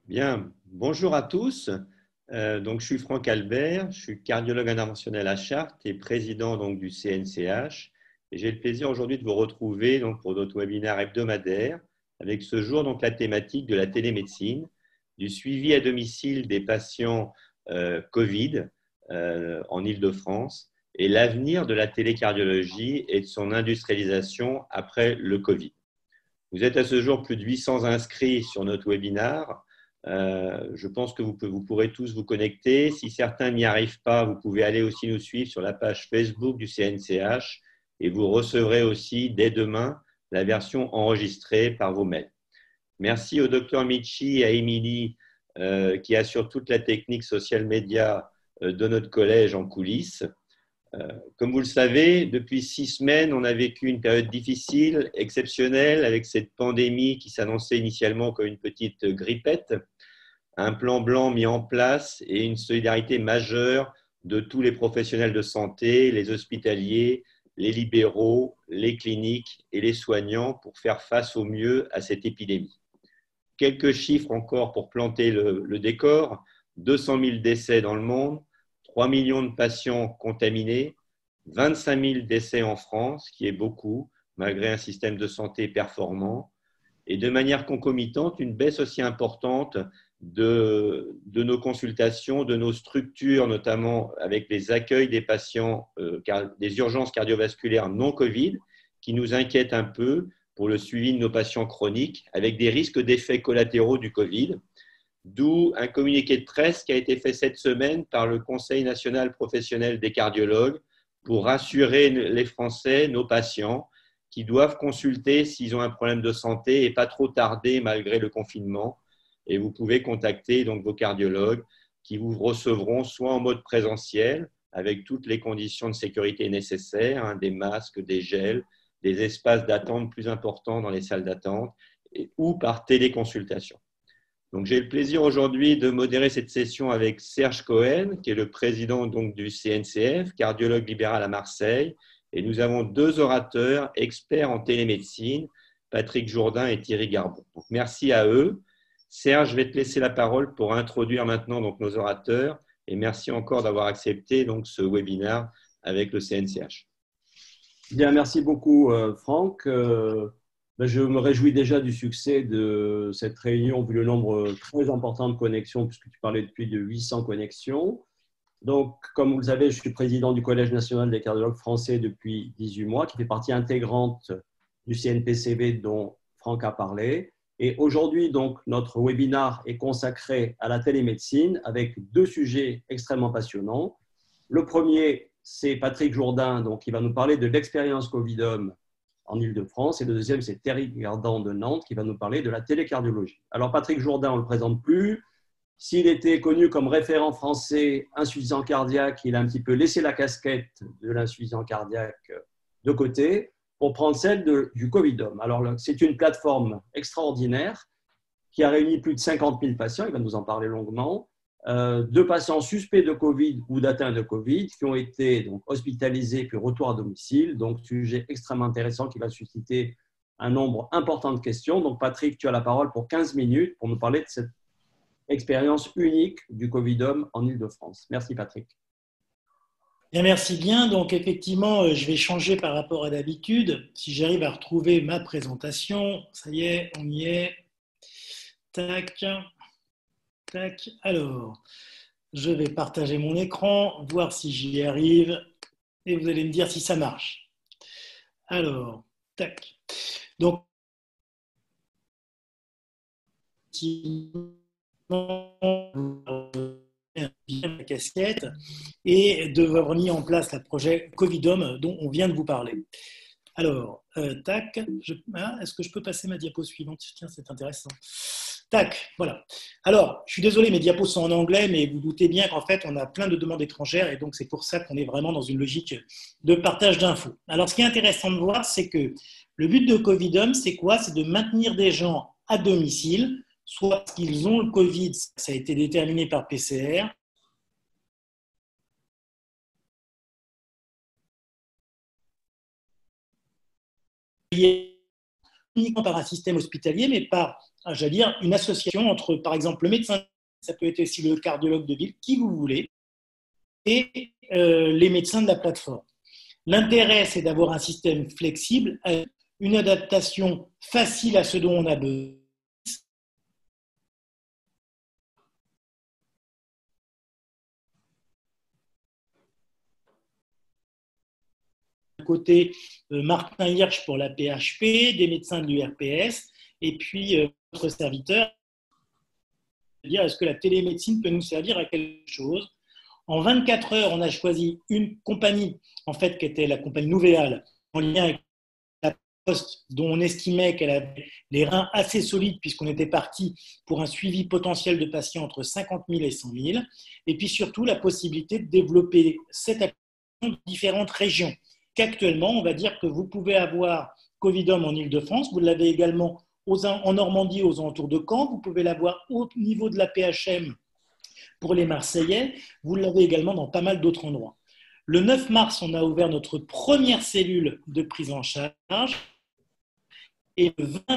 Bien, bonjour à tous. Donc, je suis Franck Albert, je suis cardiologue interventionnel à Chartres et président donc, du CNCH. Et j'ai le plaisir aujourd'hui de vous retrouver donc, pour notre webinaire hebdomadaire avec ce jour donc, la thématique de la télémédecine, du suivi à domicile des patients Covid en Île-de-France et l'avenir de la télécardiologie et de son industrialisation après le Covid. Vous êtes à ce jour plus de 800 inscrits sur notre webinaire. Je pense que vous pourrez tous vous connecter. Si certains n'y arrivent pas, vous pouvez aller aussi nous suivre sur la page Facebook du CNCH et vous recevrez aussi dès demain la version enregistrée par vos mails. Merci au docteur Michi et à Émilie qui assurent toute la technique social média de notre collège en coulisses. Comme vous le savez, depuis 6 semaines, on a vécu une période difficile, exceptionnelle, avec cette pandémie qui s'annonçait initialement comme une petite grippette, un plan blanc mis en place et une solidarité majeure de tous les professionnels de santé, les hospitaliers, les libéraux, les cliniques et les soignants pour faire face au mieux à cette épidémie. Quelques chiffres encore pour planter le décor. 200 000 décès dans le monde, 3 millions de patients contaminés, 25 000 décès en France, qui est beaucoup, malgré un système de santé performant, et de manière concomitante, une baisse aussi importante de nos consultations, de nos structures, notamment avec les accueils des patients des urgences cardiovasculaires non Covid, qui nous inquiètent un peu pour le suivi de nos patients chroniques, avec des risques d'effets collatéraux du Covid. D'où un communiqué de presse qui a été fait cette semaine par le Conseil national professionnel des cardiologues pour rassurer les Français, nos patients, qui doivent consulter s'ils ont un problème de santé et pas trop tarder malgré le confinement. Et vous pouvez contacter donc vos cardiologues qui vous recevront soit en mode présentiel avec toutes les conditions de sécurité nécessaires, des masques, des gels, des espaces d'attente plus importants dans les salles d'attente ou par téléconsultation. Donc, j'ai le plaisir aujourd'hui de modérer cette session avec Serge Cohen, qui est le président donc, du CNCF, cardiologue libéral à Marseille. Et nous avons 2 orateurs experts en télémédecine, Patrick Jourdain et Thierry Garbon. Donc, merci à eux. Serge, je vais te laisser la parole pour introduire maintenant donc, nos orateurs. Et merci encore d'avoir accepté donc, ce webinaire avec le CNCH. Bien, merci beaucoup, Franck. Je me réjouis déjà du succès de cette réunion, vu le nombre très important de connexions, puisque tu parlais depuis de 800 connexions. Donc, comme vous le savez, je suis président du Collège national des cardiologues français depuis 18 mois, qui fait partie intégrante du CNPCV dont Franck a parlé. Et aujourd'hui, donc, notre webinaire est consacré à la télémédecine avec 2 sujets extrêmement passionnants. Le premier, c'est Patrick Jourdain, donc, qui va nous parler de l'expérience Covidom en Île-de-France. Et le deuxième, c'est Thierry Garbon de Nantes, qui va nous parler de la télécardiologie. Alors, Patrick Jourdain, on ne le présente plus. S'il était connu comme référent français insuffisant cardiaque, il a un petit peu laissé la casquette de l'insuffisant cardiaque de côté pour prendre celle du Covidom. Alors, c'est une plateforme extraordinaire qui a réuni plus de 50 000 patients, il va nous en parler longuement, de patients suspects de Covid ou d'atteints de Covid qui ont été donc, hospitalisés puis retour à domicile. Donc, sujet extrêmement intéressant qui va susciter un nombre important de questions. Donc, Patrick, tu as la parole pour 15 minutes pour nous parler de cette expérience unique du Covidom en Île-de-France. Merci, Patrick. Bien, merci bien. Donc, effectivement, je vais changer par rapport à d'habitude. Si j'arrive à retrouver ma présentation, ça y est, on y est. Tac, tac. Alors, je vais partager mon écran, voir si j'y arrive, et vous allez me dire si ça marche. Alors, tac. Donc, bien la casquette et d'avoir mis en place le projet Covidom dont on vient de vous parler. Alors, tac, est-ce que je peux passer ma diapo suivante? Tiens, c'est intéressant. Tac, voilà. Alors, je suis désolé, mes diapos sont en anglais, mais vous doutez bien qu'en fait, on a plein de demandes étrangères et donc c'est pour ça qu'on est vraiment dans une logique de partage d'infos. Alors, ce qui est intéressant de voir, c'est que le but de Covidom, c'est quoi? C'est de maintenir des gens à domicile, soit parce qu'ils ont le Covid, ça a été déterminé par PCR, uniquement par un système hospitalier, mais par, j'allais dire, une association entre, par exemple, le médecin, ça peut être aussi le cardiologue de ville, qui vous voulez, et les médecins de la plateforme. L'intérêt, c'est d'avoir un système flexible, une adaptation facile à ce dont on a besoin. Côté Martin Hirsch pour la PHP, des médecins de l'URPS, et puis notre serviteur, dire est-ce que la télémédecine peut nous servir à quelque chose. En 24 heures, on a choisi une compagnie, en fait, qui était la compagnie Nouvéal, en lien avec la Poste, dont on estimait qu'elle avait les reins assez solides, puisqu'on était parti pour un suivi potentiel de patients entre 50 000 et 100 000, et puis surtout la possibilité de développer cette application dans différentes régions. Qu'actuellement, on va dire que vous pouvez avoir Covidom en Île-de-France, vous l'avez également en Normandie, aux alentours de Caen, vous pouvez l'avoir au niveau de la PHM pour les Marseillais, vous l'avez également dans pas mal d'autres endroits. Le 9 mars, on a ouvert notre première cellule de prise en charge et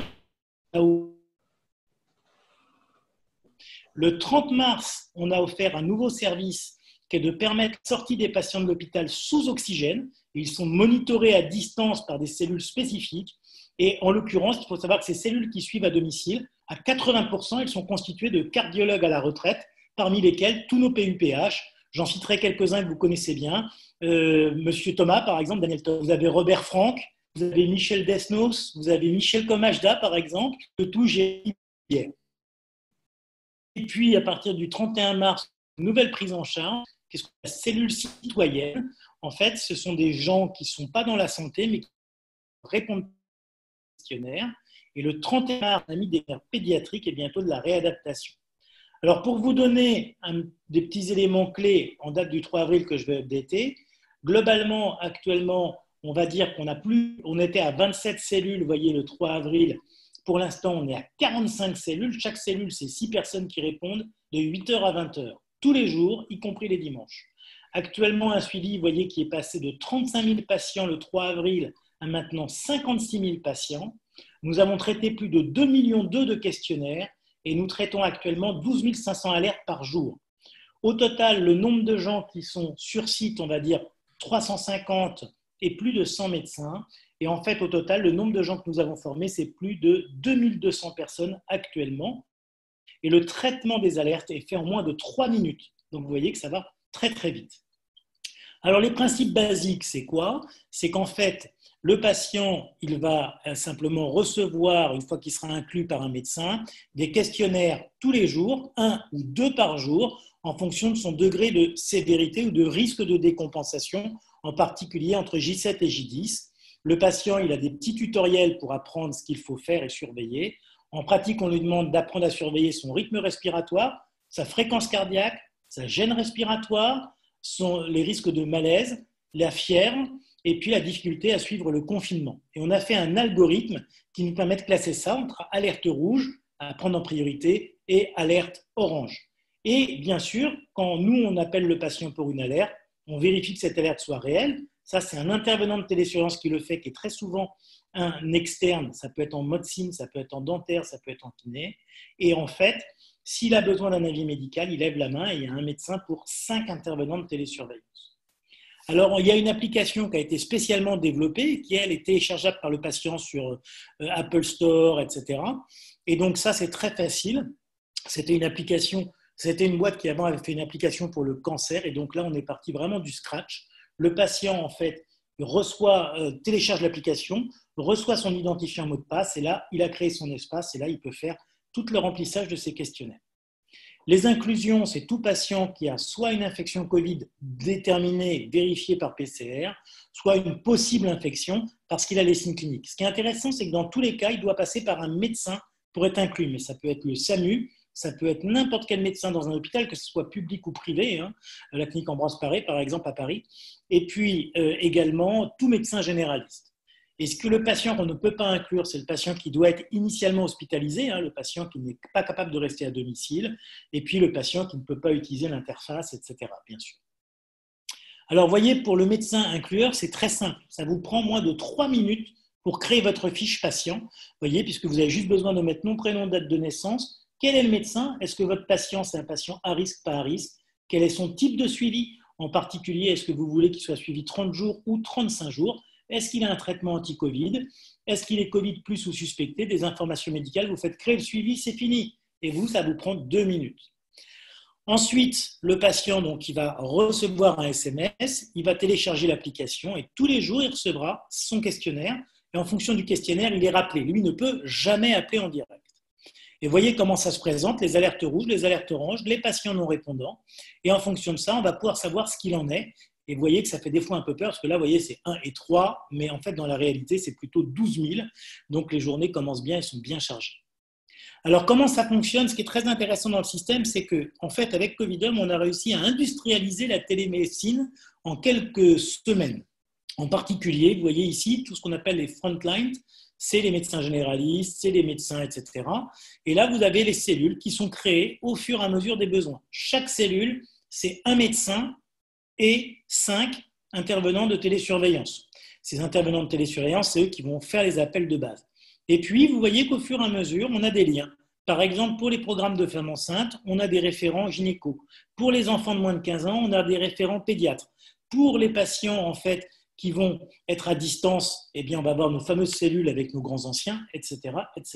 le 30 mars, on a offert un nouveau service qui est de permettre la sortie des patients de l'hôpital sous oxygène. Ils sont monitorés à distance par des cellules spécifiques. Et en l'occurrence, il faut savoir que ces cellules qui suivent à domicile, à 80%, elles sont constituées de cardiologues à la retraite, parmi lesquels tous nos PUPH. J'en citerai quelques-uns que vous connaissez bien. Monsieur Thomas, par exemple, Daniel Thomas. Vous avez Robert Franck, vous avez Michel Desnos, vous avez Michel Comachda, par exemple, de tout Géry. Et puis, à partir du 31 mars, nouvelle prise en charge, qu'est-ce que la cellule citoyenne? En fait, ce sont des gens qui ne sont pas dans la santé, mais qui répondent au questionnaire. Et le 31 mars, on a mis des mères pédiatriques et bientôt de la réadaptation. Alors, pour vous donner des petits éléments clés en date du 3 avril que je vais updater, globalement, actuellement, on va dire on était à 27 cellules, vous voyez, le 3 avril. Pour l'instant, on est à 45 cellules. Chaque cellule, c'est 6 personnes qui répondent de 8h à 20h, tous les jours, y compris les dimanches. Actuellement, un suivi, vous voyez, qui est passé de 35 000 patients le 3 avril à maintenant 56 000 patients. Nous avons traité plus de 2,2 millions de questionnaires et nous traitons actuellement 12 500 alertes par jour. Au total, le nombre de gens qui sont sur site, on va dire 350 et plus de 100 médecins. Et en fait, au total, le nombre de gens que nous avons formés, c'est plus de 2200 personnes actuellement. Et le traitement des alertes est fait en moins de 3 minutes. Donc, vous voyez que ça va très, très vite. Alors, les principes basiques, c'est quoi? C'est qu'en fait, le patient, il va simplement recevoir, une fois qu'il sera inclus par un médecin, des questionnaires tous les jours, 1 ou 2 par jour, en fonction de son degré de sévérité ou de risque de décompensation, en particulier entre J7 et J10. Le patient, il a des petits tutoriels pour apprendre ce qu'il faut faire et surveiller. En pratique, on lui demande d'apprendre à surveiller son rythme respiratoire, sa fréquence cardiaque, sa gêne respiratoire, les risques de malaise, la fièvre, et puis la difficulté à suivre le confinement. Et on a fait un algorithme qui nous permet de classer ça entre alerte rouge, à prendre en priorité, et alerte orange. Et bien sûr, quand nous, on appelle le patient pour une alerte, on vérifie que cette alerte soit réelle. Ça, c'est un intervenant de télésurveillance qui le fait, qui est très souvent un externe. Ça peut être en médecine, ça peut être en dentaire, ça peut être en kiné. Et en fait, s'il a besoin d'un avis médical, il lève la main et il y a un médecin pour 5 intervenants de télésurveillance. Alors, il y a une application qui a été spécialement développée, qui, elle, est téléchargeable par le patient sur Apple Store, etc. Et donc, ça, c'est très facile. C'était une boîte qui, avant, avait fait une application pour le cancer. Et donc là, on est parti vraiment du scratch. Le patient, en fait, télécharge l'application, reçoit son identifiant mot de passe, et là, il a créé son espace, et là, il peut faire tout le remplissage de ses questionnaires. Les inclusions, c'est tout patient qui a soit une infection Covid déterminée, vérifiée par PCR, soit une possible infection parce qu'il a les signes cliniques. Ce qui est intéressant, c'est que dans tous les cas, il doit passer par un médecin pour être inclus, mais ça peut être le SAMU, ça peut être n'importe quel médecin dans un hôpital, que ce soit public ou privé, la clinique Ambroise Paré, par exemple, à Paris, et puis également tout médecin généraliste. Et ce que le patient qu'on ne peut pas inclure, c'est le patient qui doit être initialement hospitalisé, le patient qui n'est pas capable de rester à domicile, et puis le patient qui ne peut pas utiliser l'interface, etc., bien sûr. Alors, vous voyez, pour le médecin inclueur, c'est très simple. Ça vous prend moins de 3 minutes pour créer votre fiche patient. Vous voyez, puisque vous avez juste besoin de mettre nom, prénom, date de naissance. Quel est le médecin? Est-ce que votre patient, c'est un patient à risque, pas à risque? Quel est son type de suivi? En particulier, est-ce que vous voulez qu'il soit suivi 30 jours ou 35 jours? Est-ce qu'il a un traitement anti-Covid? Est-ce qu'il est Covid plus ou suspecté? Des informations médicales, vous faites créer le suivi, c'est fini. Et vous, ça vous prend 2 minutes. Ensuite, le patient, donc, il va recevoir un SMS, il va télécharger l'application et tous les jours, il recevra son questionnaire. Et en fonction du questionnaire, il est rappelé. Lui ne peut jamais appeler en direct. Et voyez comment ça se présente, les alertes rouges, les alertes oranges, les patients non répondants. Et en fonction de ça, on va pouvoir savoir ce qu'il en est. Et vous voyez que ça fait des fois un peu peur, parce que là, vous voyez, c'est 1 et 3, mais en fait, dans la réalité, c'est plutôt 12 000. Donc, les journées commencent bien, elles sont bien chargées. Alors, comment ça fonctionne? Ce qui est très intéressant dans le système, c'est qu'en fait, avec Covidom, on a réussi à industrialiser la télémédecine en quelques semaines. En particulier, vous voyez ici, tout ce qu'on appelle les frontlines, c'est les médecins généralistes, c'est les médecins, etc. Et là, vous avez les cellules qui sont créées au fur et à mesure des besoins. Chaque cellule, c'est un médecin et 5 intervenants de télésurveillance. Ces intervenants de télésurveillance, c'est eux qui vont faire les appels de base. Et puis, vous voyez qu'au fur et à mesure, on a des liens. Par exemple, pour les programmes de femmes enceintes, on a des référents gynéco. Pour les enfants de moins de 15 ans, on a des référents pédiatres. Pour les patients, en fait, qui vont être à distance, eh bien, on va avoir nos fameuses cellules avec nos grands anciens, etc., etc.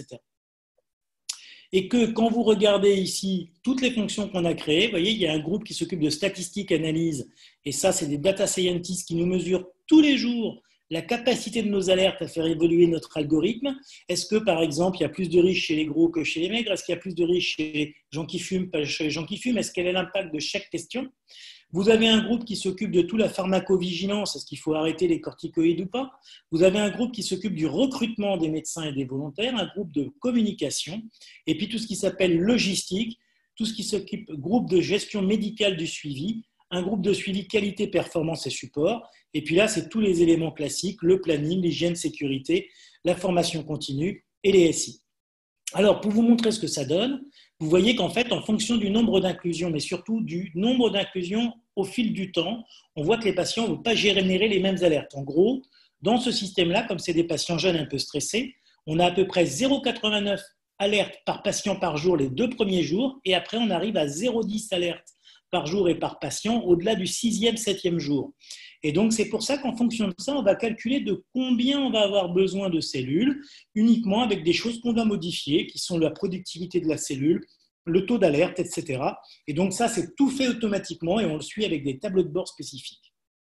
Et que quand vous regardez ici toutes les fonctions qu'on a créées, vous voyez, il y a un groupe qui s'occupe de statistiques, analyse, et ça, c'est des data scientists qui nous mesurent tous les jours la capacité de nos alertes à faire évoluer notre algorithme. Est-ce que, par exemple, il y a plus de riches chez les gros que chez les maigres? Est-ce qu'il y a plus de riches chez les gens qui fument, pas chez les gens qui fument? Est-ce quel est l'impact de chaque question? Vous avez un groupe qui s'occupe de toute la pharmacovigilance, est-ce qu'il faut arrêter les corticoïdes ou pas? Vous avez un groupe qui s'occupe du recrutement des médecins et des volontaires, un groupe de communication, et puis tout ce qui s'appelle logistique, tout ce qui s'occupe groupe de gestion médicale du suivi, un groupe de suivi qualité, performance et support, et puis là, c'est tous les éléments classiques, le planning, l'hygiène, sécurité, la formation continue et les SI. Alors, pour vous montrer ce que ça donne, vous voyez qu'en fait, en fonction du nombre d'inclusions, mais surtout du nombre d'inclusions au fil du temps, on voit que les patients ne vont pas générer les mêmes alertes. En gros, dans ce système-là, comme c'est des patients jeunes un peu stressés, on a à peu près 0,89 alertes par patient par jour les 2 premiers jours, et après, on arrive à 0,10 alertes par jour et par patient au-delà du 6e, 7e jour. Et donc, c'est pour ça qu'en fonction de ça, on va calculer de combien on va avoir besoin de cellules, uniquement avec des choses qu'on va modifier, qui sont la productivité de la cellule, le taux d'alerte, etc. Et donc, ça, c'est tout fait automatiquement et on le suit avec des tableaux de bord spécifiques.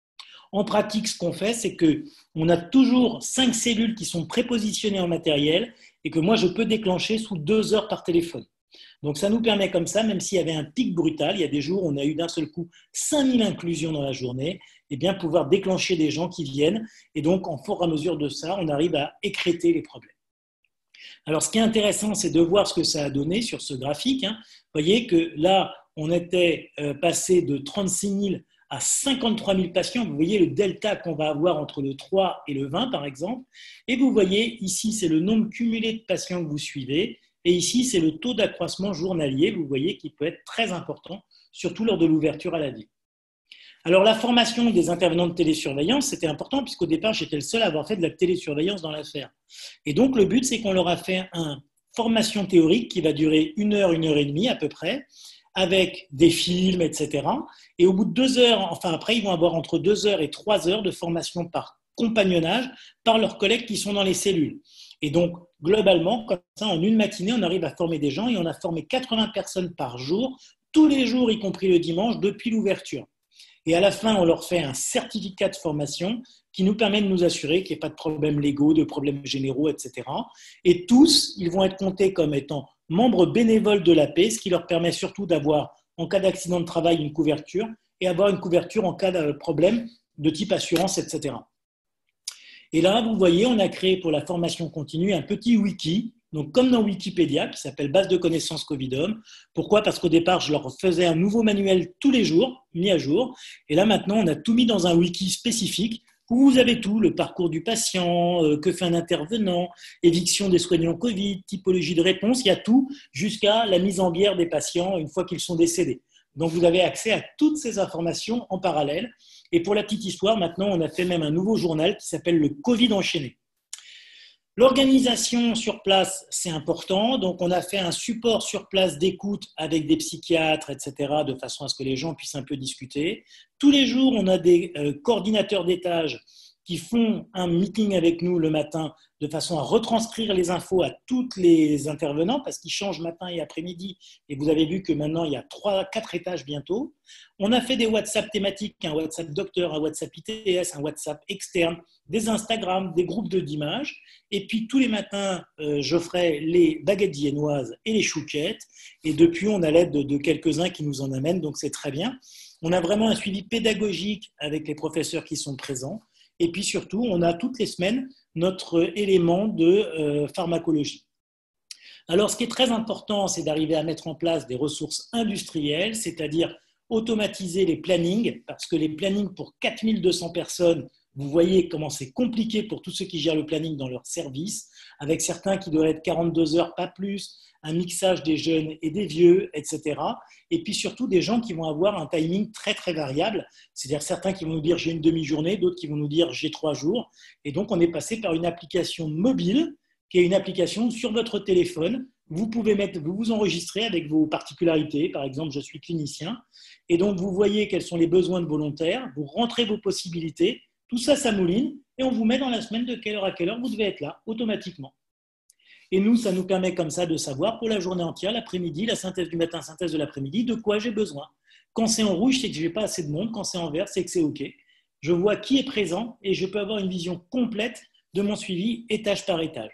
En pratique, ce qu'on fait, c'est qu'on a toujours 5 cellules qui sont prépositionnées en matériel et que moi, je peux déclencher sous 2 heures par téléphone. Donc, ça nous permet comme ça, même s'il y avait un pic brutal, il y a des jours où on a eu d'un seul coup 5000 inclusions dans la journée, et bien pouvoir déclencher des gens qui viennent. Et donc, en fur et à mesure de ça, on arrive à écrêter les problèmes. Alors, ce qui est intéressant, c'est de voir ce que ça a donné sur ce graphique. Vous voyez que là, on était passé de 36 000 à 53 000 patients. Vous voyez le delta qu'on va avoir entre le 3 et le 20, par exemple. Et vous voyez, ici, c'est le nombre cumulé de patients que vous suivez. Et ici, c'est le taux d'accroissement journalier, vous voyez, qui peut être très important, surtout lors de l'ouverture à la vie. Alors, la formation des intervenants de télésurveillance, c'était important, puisqu'au départ, j'étais le seul à avoir fait de la télésurveillance dans l'affaire. Et donc, le but, c'est qu'on leur a fait une formation théorique qui va durer 1 heure, 1 heure et demie à peu près, avec des films, etc. Et au bout de 2 heures, enfin après, ils vont avoir entre 2 heures et 3 heures de formation par compagnonnage par leurs collègues qui sont dans les cellules. Et donc, globalement, comme ça, en une matinée, on arrive à former des gens et on a formé 80 personnes par jour, tous les jours, y compris le dimanche, depuis l'ouverture. Et à la fin, on leur fait un certificat de formation qui nous permet de nous assurer qu'il n'y ait pas de problèmes légaux, de problèmes généraux, etc. Et tous, ils vont être comptés comme étant membres bénévoles de l'AP, ce qui leur permet surtout d'avoir, en cas d'accident de travail, une couverture et avoir une couverture en cas de problème de type assurance, etc. Et là, vous voyez, on a créé pour la formation continue un petit wiki, donc comme dans Wikipédia, qui s'appelle Base de connaissances Covidom. Pourquoi? Parce qu'au départ, je leur faisais un nouveau manuel tous les jours, mis à jour. Et là, maintenant, on a tout mis dans un wiki spécifique où vous avez tout, le parcours du patient, que fait un intervenant, éviction des soignants Covid, typologie de réponse, il y a tout, jusqu'à la mise en bière des patients une fois qu'ils sont décédés. Donc, vous avez accès à toutes ces informations en parallèle. Et pour la petite histoire, maintenant, on a fait même un nouveau journal qui s'appelle le Covid enchaîné. L'organisation sur place, c'est important. Donc, on a fait un support sur place d'écoute avec des psychiatres, etc., de façon à ce que les gens puissent un peu discuter. Tous les jours, on a des coordinateurs d'étage qui font un meeting avec nous le matin de façon à retranscrire les infos à tous les intervenants parce qu'ils changent matin et après-midi. Et vous avez vu que maintenant, il y a 4 étages bientôt. On a fait des WhatsApp thématiques, un WhatsApp docteur, un WhatsApp ITS, un WhatsApp externe, des Instagram, des groupes d'images. Et puis, tous les matins, je ferai les baguettes viennoises et les chouquettes. Et depuis, on a l'aide de quelques-uns qui nous en amènent, donc c'est très bien. On a vraiment un suivi pédagogique avec les professeurs qui sont présents. Et puis surtout, on a toutes les semaines notre élément de pharmacologie. Alors, ce qui est très important, c'est d'arriver à mettre en place des ressources industrielles, c'est-à-dire automatiser les plannings, parce que les plannings pour 4200 personnes, vous voyez comment c'est compliqué pour tous ceux qui gèrent le planning dans leur service, avec certains qui doivent être 42 heures, pas plus, un mixage des jeunes et des vieux, etc. Et puis surtout des gens qui vont avoir un timing très très variable, c'est-à-dire certains qui vont nous dire j'ai une demi-journée, d'autres qui vont nous dire j'ai 3 jours. Et donc on est passé par une application mobile, qui est une application sur votre téléphone. Vous pouvez vous vous enregistrer avec vos particularités, par exemple je suis clinicien, et donc vous voyez quels sont les besoins de volontaires, vous rentrez vos possibilités, tout ça, ça mouline, et on vous met dans la semaine de quelle heure à quelle heure vous devez être là, automatiquement. Et nous, ça nous permet comme ça de savoir pour la journée entière, l'après-midi, la synthèse du matin, synthèse de l'après-midi, de quoi j'ai besoin. Quand c'est en rouge, c'est que je n'ai pas assez de monde. Quand c'est en vert, c'est que c'est OK. Je vois qui est présent et je peux avoir une vision complète de mon suivi étage par étage.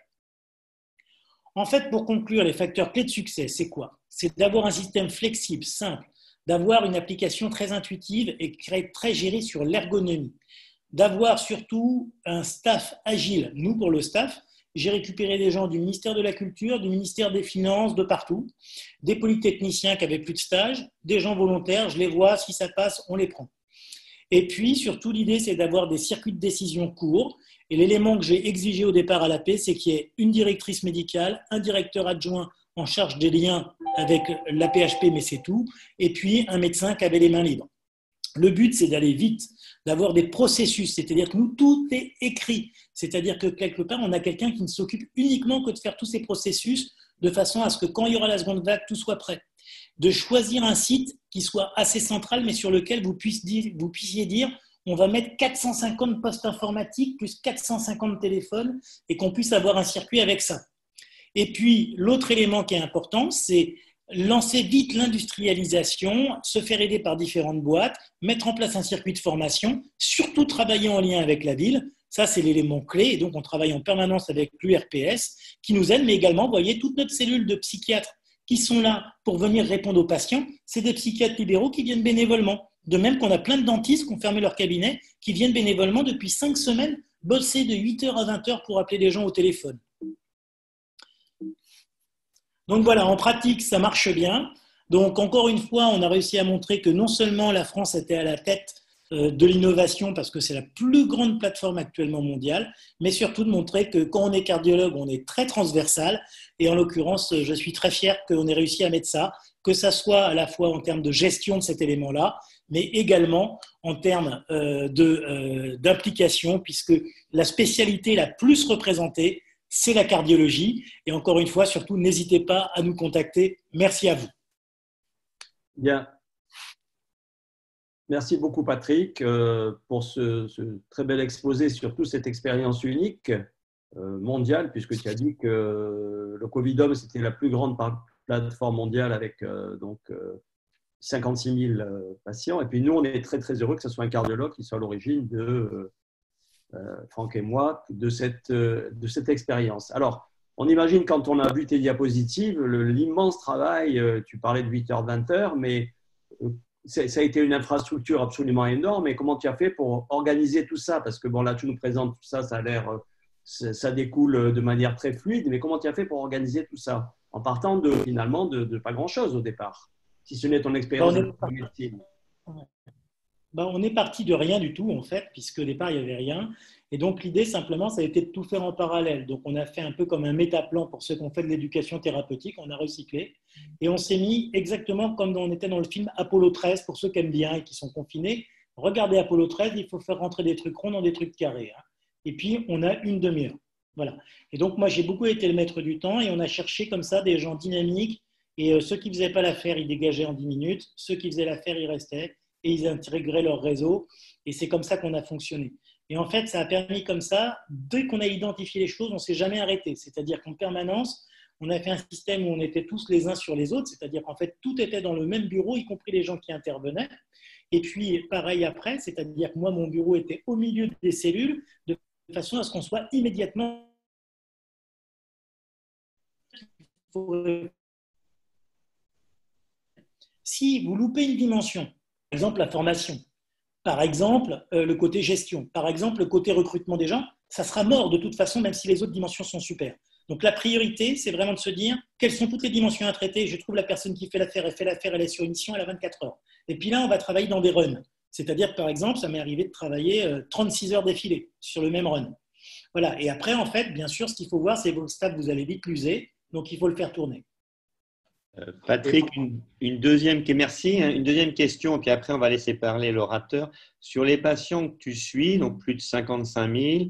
En fait, pour conclure, les facteurs clés de succès, c'est quoi? C'est d'avoir un système flexible, simple, d'avoir une application très intuitive et très gérée sur l'ergonomie, d'avoir surtout un staff agile. Nous, pour le staff, j'ai récupéré des gens du ministère de la Culture, du ministère des Finances, de partout, des polytechniciens qui avaient plus de stage, des gens volontaires, je les vois, si ça passe, on les prend. Et puis, surtout, l'idée, c'est d'avoir des circuits de décision courts. Et l'élément que j'ai exigé au départ à l'AP, c'est qu'il y ait une directrice médicale, un directeur adjoint en charge des liens avec l'APHP, mais c'est tout, et puis un médecin qui avait les mains libres. Le but, c'est d'aller vite, d'avoir des processus, c'est-à-dire que nous, tout est écrit. C'est-à-dire que quelque part, on a quelqu'un qui ne s'occupe uniquement que de faire tous ces processus de façon à ce que quand il y aura la seconde vague, tout soit prêt. De choisir un site qui soit assez central, mais sur lequel vous puissiez dire on va mettre 450 postes informatiques plus 450 téléphones et qu'on puisse avoir un circuit avec ça. Et puis, l'autre élément qui est important, c'est lancer vite l'industrialisation, se faire aider par différentes boîtes, mettre en place un circuit de formation, surtout travailler en lien avec la ville. Ça, c'est l'élément clé. Et donc, on travaille en permanence avec l'URPS qui nous aide, mais également, vous voyez, toute notre cellule de psychiatres qui sont là pour venir répondre aux patients, c'est des psychiatres libéraux qui viennent bénévolement. De même qu'on a plein de dentistes qui ont fermé leur cabinet, qui viennent bénévolement depuis 5 semaines bosser de 8h à 20h pour appeler les gens au téléphone. Donc voilà, en pratique, ça marche bien. Donc encore une fois, on a réussi à montrer que non seulement la France était à la tête de l'innovation parce que c'est la plus grande plateforme actuellement mondiale, mais surtout de montrer que quand on est cardiologue, on est très transversal. Et en l'occurrence, je suis très fier qu'on ait réussi à mettre ça, que ça soit à la fois en termes de gestion de cet élément-là, mais également en termes d'implication, puisque la spécialité la plus représentée, c'est la cardiologie. Et encore une fois, surtout, n'hésitez pas à nous contacter. Merci à vous. Bien. Merci beaucoup, Patrick, pour ce très bel exposé sur toute cette expérience unique mondiale, puisque tu as dit que le Covidom, c'était la plus grande plateforme mondiale avec 56 000 patients. Et puis nous, on est très, très heureux que ce soit un cardiologue qui soit à l'origine de Franck et moi, de cette expérience. Alors, on imagine quand on a vu tes diapositives, l'immense travail, tu parlais de 8h, 20h, mais ça a été une infrastructure absolument énorme. Et comment tu as fait pour organiser tout ça? Parce que bon, là, tu nous présentes tout ça, ça a l'air, ça découle de manière très fluide, mais comment tu as fait pour organiser tout ça en partant finalement de pas grand-chose au départ, si ce n'est ton expérience de médecine? On est parti de rien du tout, en fait, puisque au départ, il n'y avait rien. Et donc, l'idée, simplement, ça a été de tout faire en parallèle. Donc, on a fait un peu comme un métaplan pour ceux qui ont fait de l'éducation thérapeutique. On a recyclé. Et on s'est mis exactement comme on était dans le film Apollo 13, pour ceux qui aiment bien et qui sont confinés. Regardez Apollo 13, il faut faire rentrer des trucs ronds dans des trucs carrés. Et puis, on a une demi-heure. Voilà. Et donc, moi, j'ai beaucoup été le maître du temps et on a cherché comme ça des gens dynamiques. Et ceux qui ne faisaient pas l'affaire, ils dégageaient en 10 minutes. Ceux qui faisaient l'affaire, ils restaient et ils intégraient leur réseau. Et c'est comme ça qu'on a fonctionné. Et en fait, ça a permis comme ça, dès qu'on a identifié les choses, on ne s'est jamais arrêté. C'est-à-dire qu'en permanence, on a fait un système où on était tous les uns sur les autres. C'est-à-dire qu'en fait, tout était dans le même bureau, y compris les gens qui intervenaient. Et puis, pareil après, c'est-à-dire que moi, mon bureau était au milieu des cellules, de façon à ce qu'on soit immédiatement. Si vous loupez une dimension, par exemple la formation, par exemple le côté gestion, par exemple le côté recrutement des gens, ça sera mort de toute façon, même si les autres dimensions sont super. Donc la priorité, c'est vraiment de se dire quelles sont toutes les dimensions à traiter. Je trouve la personne qui fait l'affaire, elle est sur une mission, elle a 24 heures. Et puis là, on va travailler dans des runs. C'est-à-dire que par exemple, ça m'est arrivé de travailler 36 heures d'affilée sur le même run. Voilà. Et après, en fait, bien sûr, ce qu'il faut voir, c'est vos stats, vous allez vite l'user, donc il faut le faire tourner. Patrick, une deuxième, merci. Une deuxième question, puis après on va laisser parler l'orateur. Sur les patients que tu suis, donc plus de 55 000,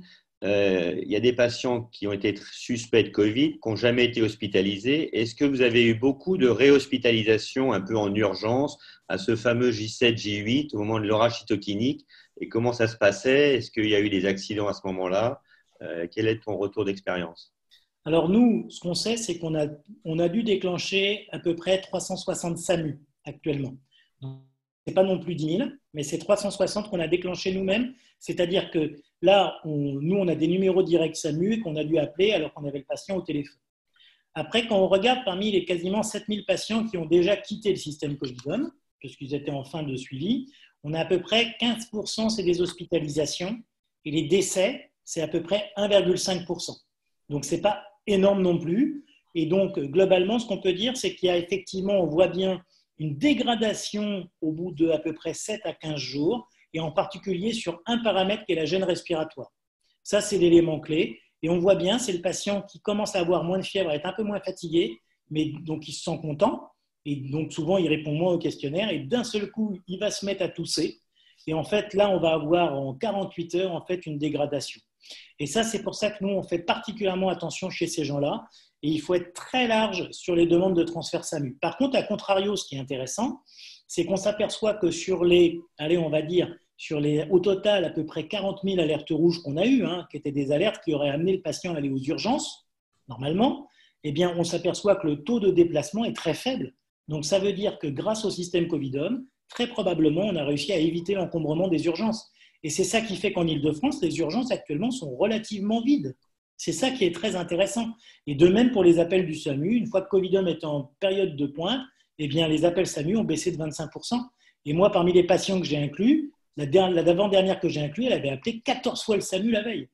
il y a des patients qui ont été suspects de Covid, qui n'ont jamais été hospitalisés. Est-ce que vous avez eu beaucoup de réhospitalisation un peu en urgence à ce fameux J7, J8 au moment de l'orage cytokinique? Et comment ça se passait? Est-ce qu'il y a eu des accidents à ce moment-là? Quel est ton retour d'expérience? Alors nous, ce qu'on sait, c'est on a dû déclencher à peu près 360 SAMU actuellement. Ce n'est pas non plus 10 000, mais c'est 360 qu'on a déclenché nous-mêmes. C'est-à-dire que là, nous, on a des numéros directs SAMU qu'on a dû appeler alors qu'on avait le patient au téléphone. Après, quand on regarde parmi les quasiment 7 000 patients qui ont déjà quitté le système Covidom, puisqu'ils étaient en fin de suivi, on a à peu près 15%, c'est des hospitalisations, et les décès, c'est à peu près 1,5%. Donc, ce n'est pas énorme non plus. Et donc, globalement, ce qu'on peut dire, c'est qu'il y a effectivement, on voit bien une dégradation au bout de à peu près 7 à 15 jours, et en particulier sur un paramètre qui est la gêne respiratoire. Ça, c'est l'élément clé. Et on voit bien, c'est le patient qui commence à avoir moins de fièvre, à être un peu moins fatigué, mais donc il se sent content. Et donc souvent, il répond moins au questionnaire. Et d'un seul coup, il va se mettre à tousser. Et en fait, là, on va avoir en 48 heures en fait, une dégradation. Et ça, c'est pour ça que nous, on fait particulièrement attention chez ces gens-là. Et il faut être très large sur les demandes de transfert SAMU. Par contre, à contrario, ce qui est intéressant, c'est qu'on s'aperçoit que sur les, allez, on va dire, au total, à peu près 40 000 alertes rouges qu'on a eues, qui étaient des alertes qui auraient amené le patient à aller aux urgences, normalement, eh bien, on s'aperçoit que le taux de déplacement est très faible. Donc, ça veut dire que grâce au système Covidom, très probablement, on a réussi à éviter l'encombrement des urgences. Et c'est ça qui fait qu'en Ile-de-France, les urgences actuellement sont relativement vides. C'est ça qui est très intéressant. Et de même pour les appels du SAMU, une fois que Covidom est en période de pointe, eh bien, les appels SAMU ont baissé de 25%. Et moi, parmi les patients que j'ai inclus, la d'avant-dernière que j'ai inclus, elle avait appelé 14 fois le SAMU la veille.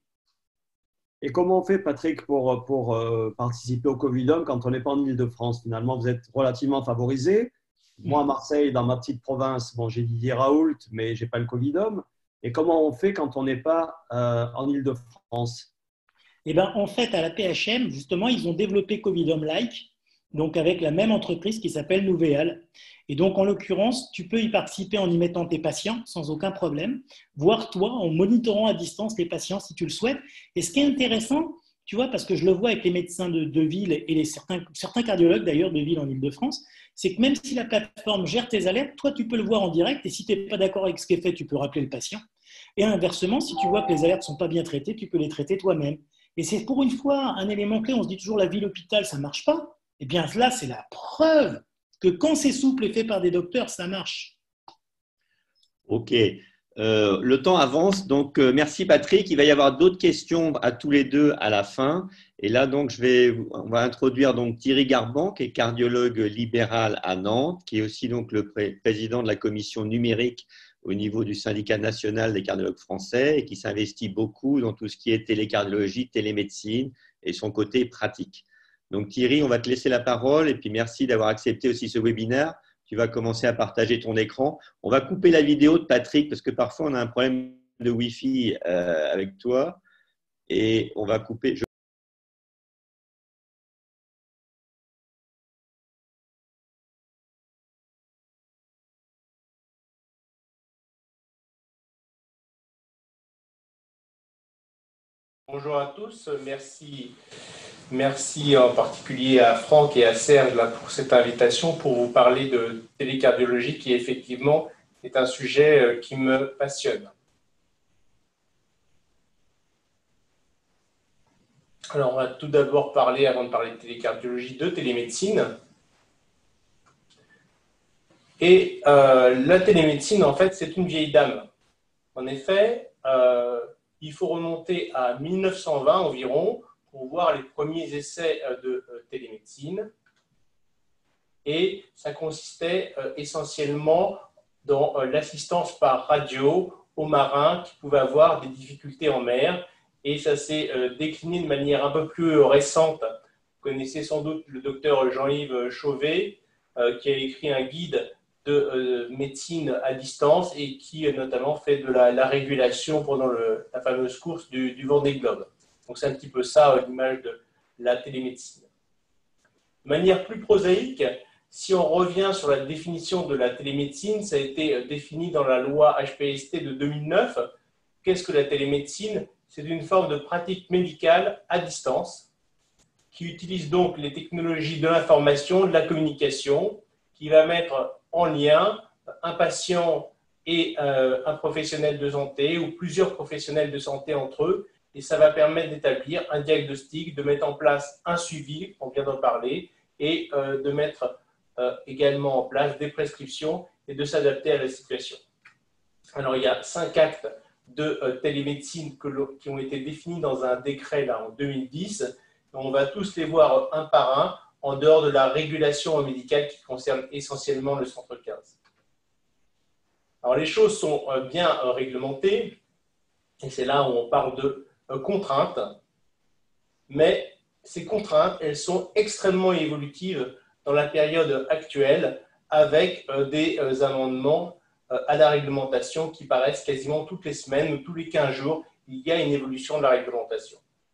Et comment on fait, Patrick, pour participer au Covidom quand on n'est pas en Ile-de-France? Finalement, vous êtes relativement favorisé. Moi, à Marseille, dans ma petite province, bon, j'ai Didier Raoult, mais je n'ai pas le Covidom. Et comment on fait quand on n'est pas en Ile-de-France? Eh ben, en fait, à la PHM, justement, ils ont développé Covidom-like, donc avec la même entreprise qui s'appelle Nouvéal. Et donc, en l'occurrence, tu peux y participer en y mettant tes patients sans aucun problème, voire toi, en monitorant à distance les patients si tu le souhaites. Et ce qui est intéressant, tu vois, parce que je le vois avec les médecins de ville et certains cardiologues d'ailleurs de ville en Ile-de-France, c'est que même si la plateforme gère tes alertes, toi, tu peux le voir en direct et si tu n'es pas d'accord avec ce qui est fait, tu peux rappeler le patient. Et inversement, si tu vois que les alertes ne sont pas bien traitées, tu peux les traiter toi-même. Et c'est pour une fois un élément clé. On se dit toujours la ville-hôpital, ça ne marche pas. Eh bien là, c'est la preuve que quand c'est souple et fait par des docteurs, ça marche. Ok. Le temps avance, donc merci Patrick. Il va y avoir d'autres questions à tous les deux à la fin. Et là, donc, on va introduire donc Thierry Garban, qui est cardiologue libéral à Nantes, qui est aussi donc le président de la commission numérique au niveau du syndicat national des cardiologues français et qui s'investit beaucoup dans tout ce qui est télécardiologie, télémédecine et son côté pratique. Donc Thierry, on va te laisser la parole et puis merci d'avoir accepté aussi ce webinaire. Tu vas commencer à partager ton écran. On va couper la vidéo de Patrick parce que parfois on a un problème de Wi-Fi avec toi et on va couper. Bonjour à tous, merci en particulier à Franck et à Serge là, pour cette invitation pour vous parler de télécardiologie qui effectivement est un sujet qui me passionne. Alors on va tout d'abord parler, avant de parler de télécardiologie, de télémédecine. Et la télémédecine, en fait, c'est une vieille dame. En effet, il faut remonter à 1920 environ pour voir les premiers essais de télémédecine. Et ça consistait essentiellement dans l'assistance par radio aux marins qui pouvaient avoir des difficultés en mer. Et ça s'est décliné de manière un peu plus récente. Vous connaissez sans doute le docteur Jean-Yves Chauvet, qui a écrit un guide de médecine à distance et qui notamment fait de la régulation pendant la fameuse course du Vendée Globe. Donc c'est un petit peu ça l'image de la télémédecine. De manière plus prosaïque, si on revient sur la définition de la télémédecine, ça a été défini dans la loi HPST de 2009. Qu'est-ce que la télémédecine? C'est une forme de pratique médicale à distance qui utilise donc les technologies de l'information, de la communication, qui va mettre en lien un patient et un professionnel de santé ou plusieurs professionnels de santé entre eux. Et ça va permettre d'établir un diagnostic, de mettre en place un suivi, on vient d'en parler, et de mettre également en place des prescriptions et de s'adapter à la situation. Alors, il y a 5 actes de télémédecine qui ont été définis dans un décret là, en 2010. On va tous les voir un par un, en dehors de la régulation médicale qui concerne essentiellement le centre 15. Alors, les choses sont bien réglementées, et c'est là où on parle de contraintes, mais ces contraintes, elles sont extrêmement évolutives dans la période actuelle, avec des amendements à la réglementation qui paraissent quasiment toutes les semaines ou tous les 15 jours, il y a une évolution de la réglementation.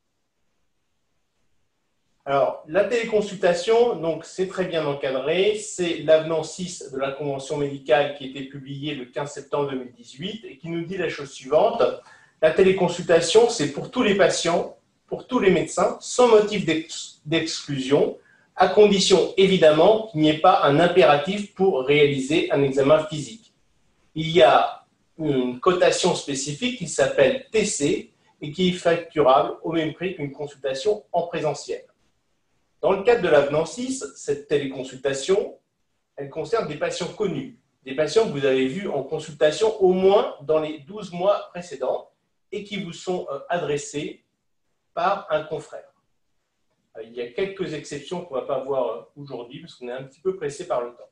Alors, la téléconsultation, donc c'est très bien encadré, c'est l'avenant 6 de la Convention médicale qui a été publié le 15 septembre 2018 et qui nous dit la chose suivante. La téléconsultation, c'est pour tous les patients, pour tous les médecins, sans motif d'exclusion, à condition évidemment qu'il n'y ait pas un impératif pour réaliser un examen physique. Il y a une cotation spécifique qui s'appelle TC et qui est facturable au même prix qu'une consultation en présentiel. Dans le cadre de l'avenant 6, cette téléconsultation, elle concerne des patients connus, des patients que vous avez vus en consultation au moins dans les 12 mois précédents et qui vous sont adressés par un confrère. Il y a quelques exceptions qu'on ne va pas voir aujourd'hui parce qu'on est un petit peu pressé par le temps.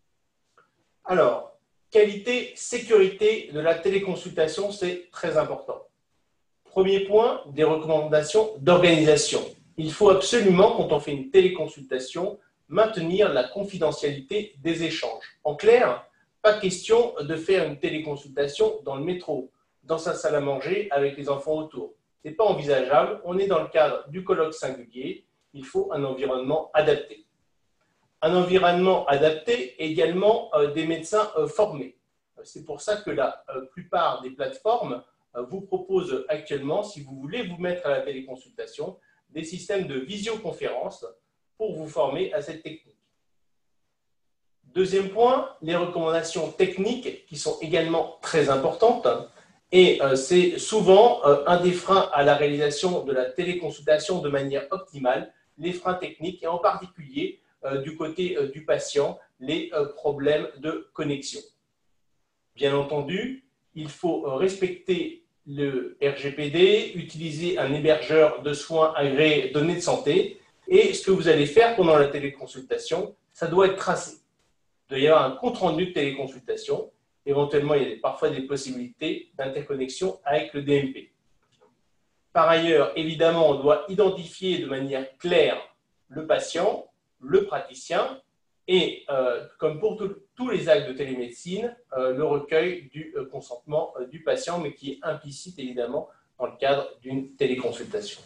Alors, qualité, sécurité de la téléconsultation, c'est très important. Premier point, des recommandations d'organisation. Il faut absolument, quand on fait une téléconsultation, maintenir la confidentialité des échanges. En clair, pas question de faire une téléconsultation dans le métro, dans sa salle à manger avec les enfants autour. Ce n'est pas envisageable. On est dans le cadre du colloque singulier. Il faut un environnement adapté. Un environnement adapté, également des médecins formés. C'est pour ça que la plupart des plateformes vous proposent actuellement, si vous voulez vous mettre à la téléconsultation, des systèmes de visioconférence pour vous former à cette technique. Deuxième point, les recommandations techniques qui sont également très importantes et c'est souvent un des freins à la réalisation de la téléconsultation de manière optimale, les freins techniques et en particulier du côté du patient, les problèmes de connexion. Bien entendu, il faut respecter le RGPD, utiliser un hébergeur de soins agréé données de santé et ce que vous allez faire pendant la téléconsultation, ça doit être tracé. Il doit y avoir un compte-rendu de téléconsultation. Éventuellement, il y a parfois des possibilités d'interconnexion avec le DMP. Par ailleurs, évidemment, on doit identifier de manière claire le patient, le praticien et, comme pour tous les actes de télémédecine, le recueil du consentement du patient, mais qui est implicite évidemment dans le cadre d'une téléconsultation.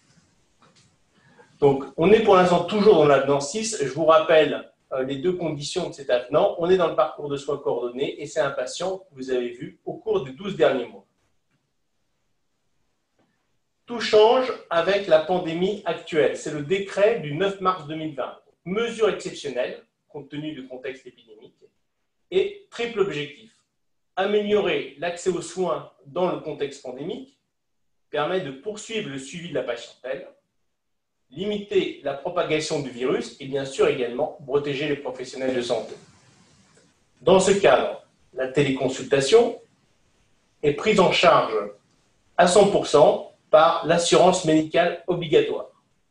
Donc, on est pour l'instant toujours dans l'avenant 6. Je vous rappelle les deux conditions de cet avenant. On est dans le parcours de soins coordonnés et c'est un patient que vous avez vu au cours des 12 derniers mois. Tout change avec la pandémie actuelle. C'est le décret du 9 mars 2020. Mesure exceptionnelle, compte tenu du contexte épidémique, et triple objectif. Améliorer l'accès aux soins dans le contexte pandémique, permettre de poursuivre le suivi de la patientèle, limiter la propagation du virus et bien sûr également protéger les professionnels de santé. Dans ce cadre, la téléconsultation est prise en charge à 100% par l'assurance médicale obligatoire.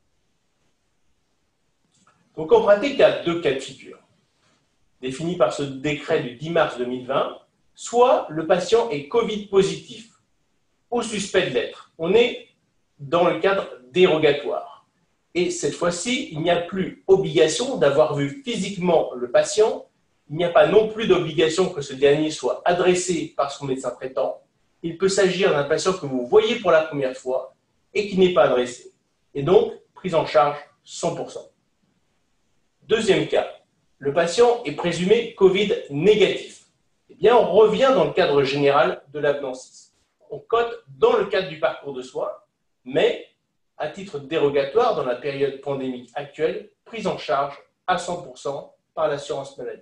Donc en pratique, il y a deux cas de figure définis par ce décret du 10 mars 2020. Soit le patient est Covid positif ou suspect de l'être. On est dans le cadre dérogatoire. Et cette fois-ci, il n'y a plus obligation d'avoir vu physiquement le patient. Il n'y a pas non plus d'obligation que ce dernier soit adressé par son médecin traitant. Il peut s'agir d'un patient que vous voyez pour la première fois et qui n'est pas adressé. Et donc, prise en charge 100%. Deuxième cas, le patient est présumé Covid négatif. Eh bien, on revient dans le cadre général de l'avenant 6. On cote dans le cadre du parcours de soins, mais à titre dérogatoire dans la période pandémique actuelle, prise en charge à 100% par l'assurance maladie.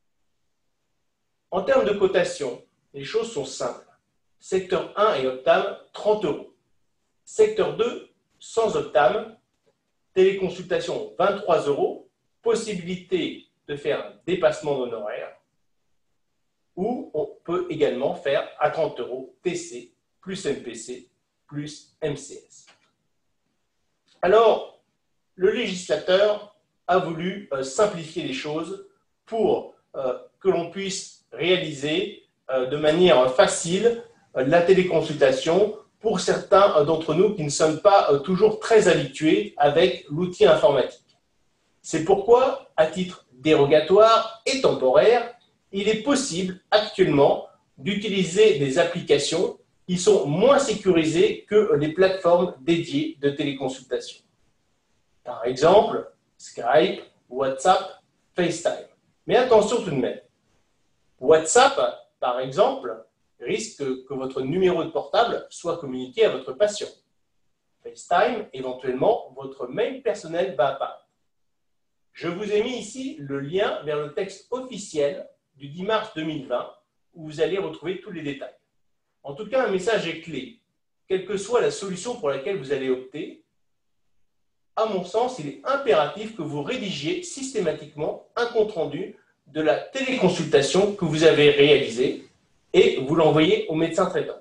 En termes de cotation, les choses sont simples. Secteur 1 et Optam, 30 €. Secteur 2, sans Optam, téléconsultation, 23 €, possibilité de faire un dépassement d'honoraires, ou on peut également faire à 30 € TC plus MPC plus MCS. Alors, le législateur a voulu simplifier les choses pour que l'on puisse réaliser de manière facile la téléconsultation pour certains d'entre nous qui ne sommes pas toujours très habitués avec l'outil informatique. C'est pourquoi, à titre dérogatoire et temporaire, il est possible actuellement d'utiliser des applications qui sont moins sécurisées que les plateformes dédiées de téléconsultation. Par exemple, Skype, WhatsApp, FaceTime. Mais attention tout de même. WhatsApp, par exemple, risque que votre numéro de portable soit communiqué à votre patient. FaceTime, éventuellement, votre mail personnel va apparaître. Je vous ai mis ici le lien vers le texte officiel du 10 mars 2020 où vous allez retrouver tous les détails. En tout cas, un message est clé. Quelle que soit la solution pour laquelle vous allez opter, à mon sens, il est impératif que vous rédigiez systématiquement un compte-rendu de la téléconsultation que vous avez réalisée et vous l'envoyez au médecin traitant.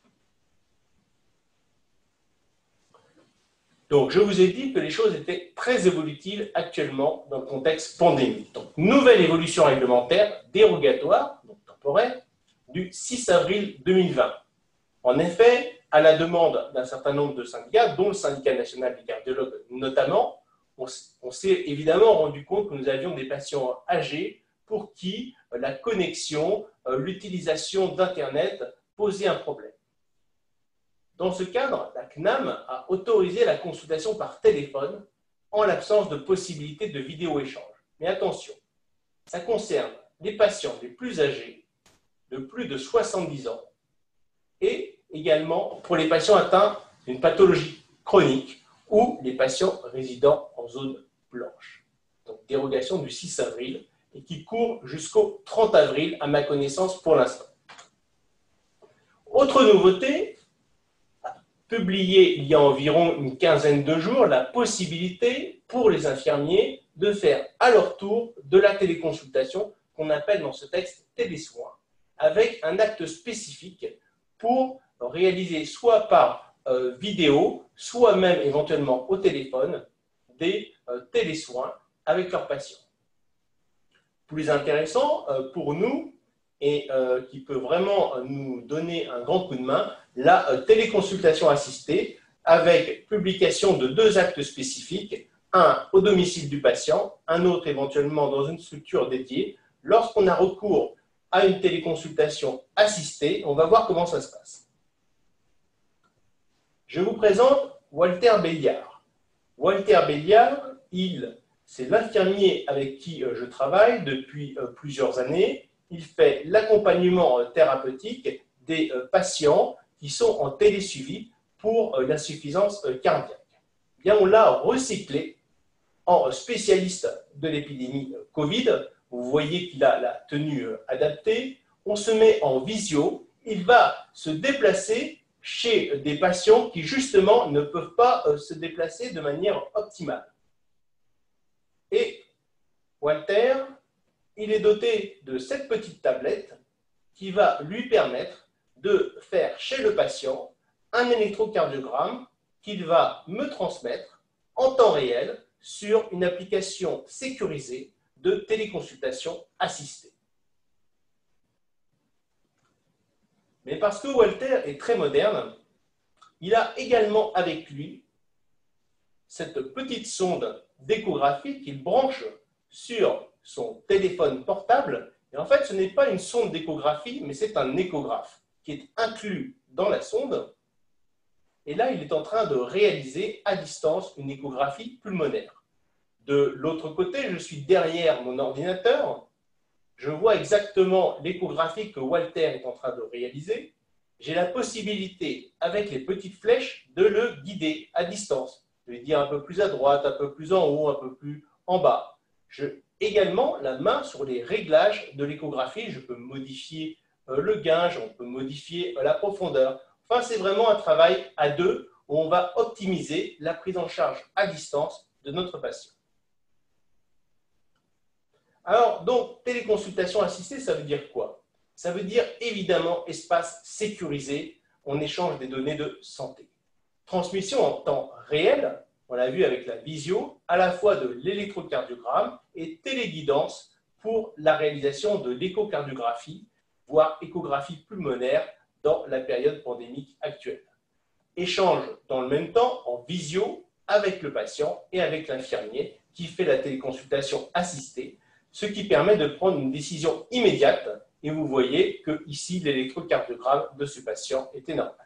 Donc, je vous ai dit que les choses étaient très évolutives actuellement dans le contexte pandémique. Donc, nouvelle évolution réglementaire dérogatoire, donc temporaire, du 6 avril 2020. En effet, à la demande d'un certain nombre de syndicats, dont le syndicat national des cardiologues notamment, on s'est évidemment rendu compte que nous avions des patients âgés pour qui la connexion, l'utilisation d'Internet posait un problème. Dans ce cadre, la CNAM a autorisé la consultation par téléphone en l'absence de possibilité de vidéo-échange. Mais attention, ça concerne les patients les plus âgés, de plus de 70 ans, et également pour les patients atteints d'une pathologie chronique ou les patients résidant en zone blanche. Donc, dérogation du 6 avril et qui court jusqu'au 30 avril, à ma connaissance pour l'instant. Autre nouveauté, publiée il y a environ une quinzaine de jours, la possibilité pour les infirmiers de faire à leur tour de la téléconsultation qu'on appelle dans ce texte télésoins, avec un acte spécifique pour réaliser soit par vidéo, soit même éventuellement au téléphone, des télésoins avec leurs patients. Plus intéressant pour nous, et qui peut vraiment nous donner un grand coup de main, la téléconsultation assistée avec publication de 2 actes spécifiques, un au domicile du patient, un autre éventuellement dans une structure dédiée. Lorsqu'on a recours à une téléconsultation assistée, on va voir comment ça se passe. Je vous présente Walter Béliard. Walter Béliard, c'est l'infirmier avec qui je travaille depuis plusieurs années. Il fait l'accompagnement thérapeutique des patients qui sont en télésuivi pour l'insuffisance cardiaque. Bien, on l'a recyclé en spécialiste de l'épidémie Covid. Vous voyez qu'il a la tenue adaptée. On se met en visio. Il va se déplacer chez des patients qui, justement, ne peuvent pas se déplacer de manière optimale. Et Walter, il est doté de cette petite tablette qui va lui permettre de faire chez le patient un électrocardiogramme qu'il va me transmettre en temps réel sur une application sécurisée de téléconsultation assistée. Mais parce que Walter est très moderne, il a également avec lui cette petite sonde d'échographie qu'il branche sur son téléphone portable. Et en fait, ce n'est pas une sonde d'échographie, mais c'est un échographe qui est inclus dans la sonde. Et là, il est en train de réaliser à distance une échographie pulmonaire. De l'autre côté, je suis derrière mon ordinateur. Je vois exactement l'échographie que Walter est en train de réaliser. J'ai la possibilité, avec les petites flèches, de le guider à distance. Je vais dire un peu plus à droite, un peu plus en haut, un peu plus en bas. J'ai également la main sur les réglages de l'échographie. Je peux modifier le gain, on peut modifier la profondeur. Enfin, c'est vraiment un travail à deux où on va optimiser la prise en charge à distance de notre patient. Alors, donc, téléconsultation assistée, ça veut dire quoi? Ça veut dire évidemment espace sécurisé, on échange des données de santé. Transmission en temps réel, on l'a vu avec la visio, à la fois de l'électrocardiogramme et téléguidance pour la réalisation de l'échocardiographie, voire échographie pulmonaire dans la période pandémique actuelle. Échange dans le même temps en visio avec le patient et avec l'infirmier qui fait la téléconsultation assistée, ce qui permet de prendre une décision immédiate. Et vous voyez que ici, l'électrocardiogramme de ce patient était normal.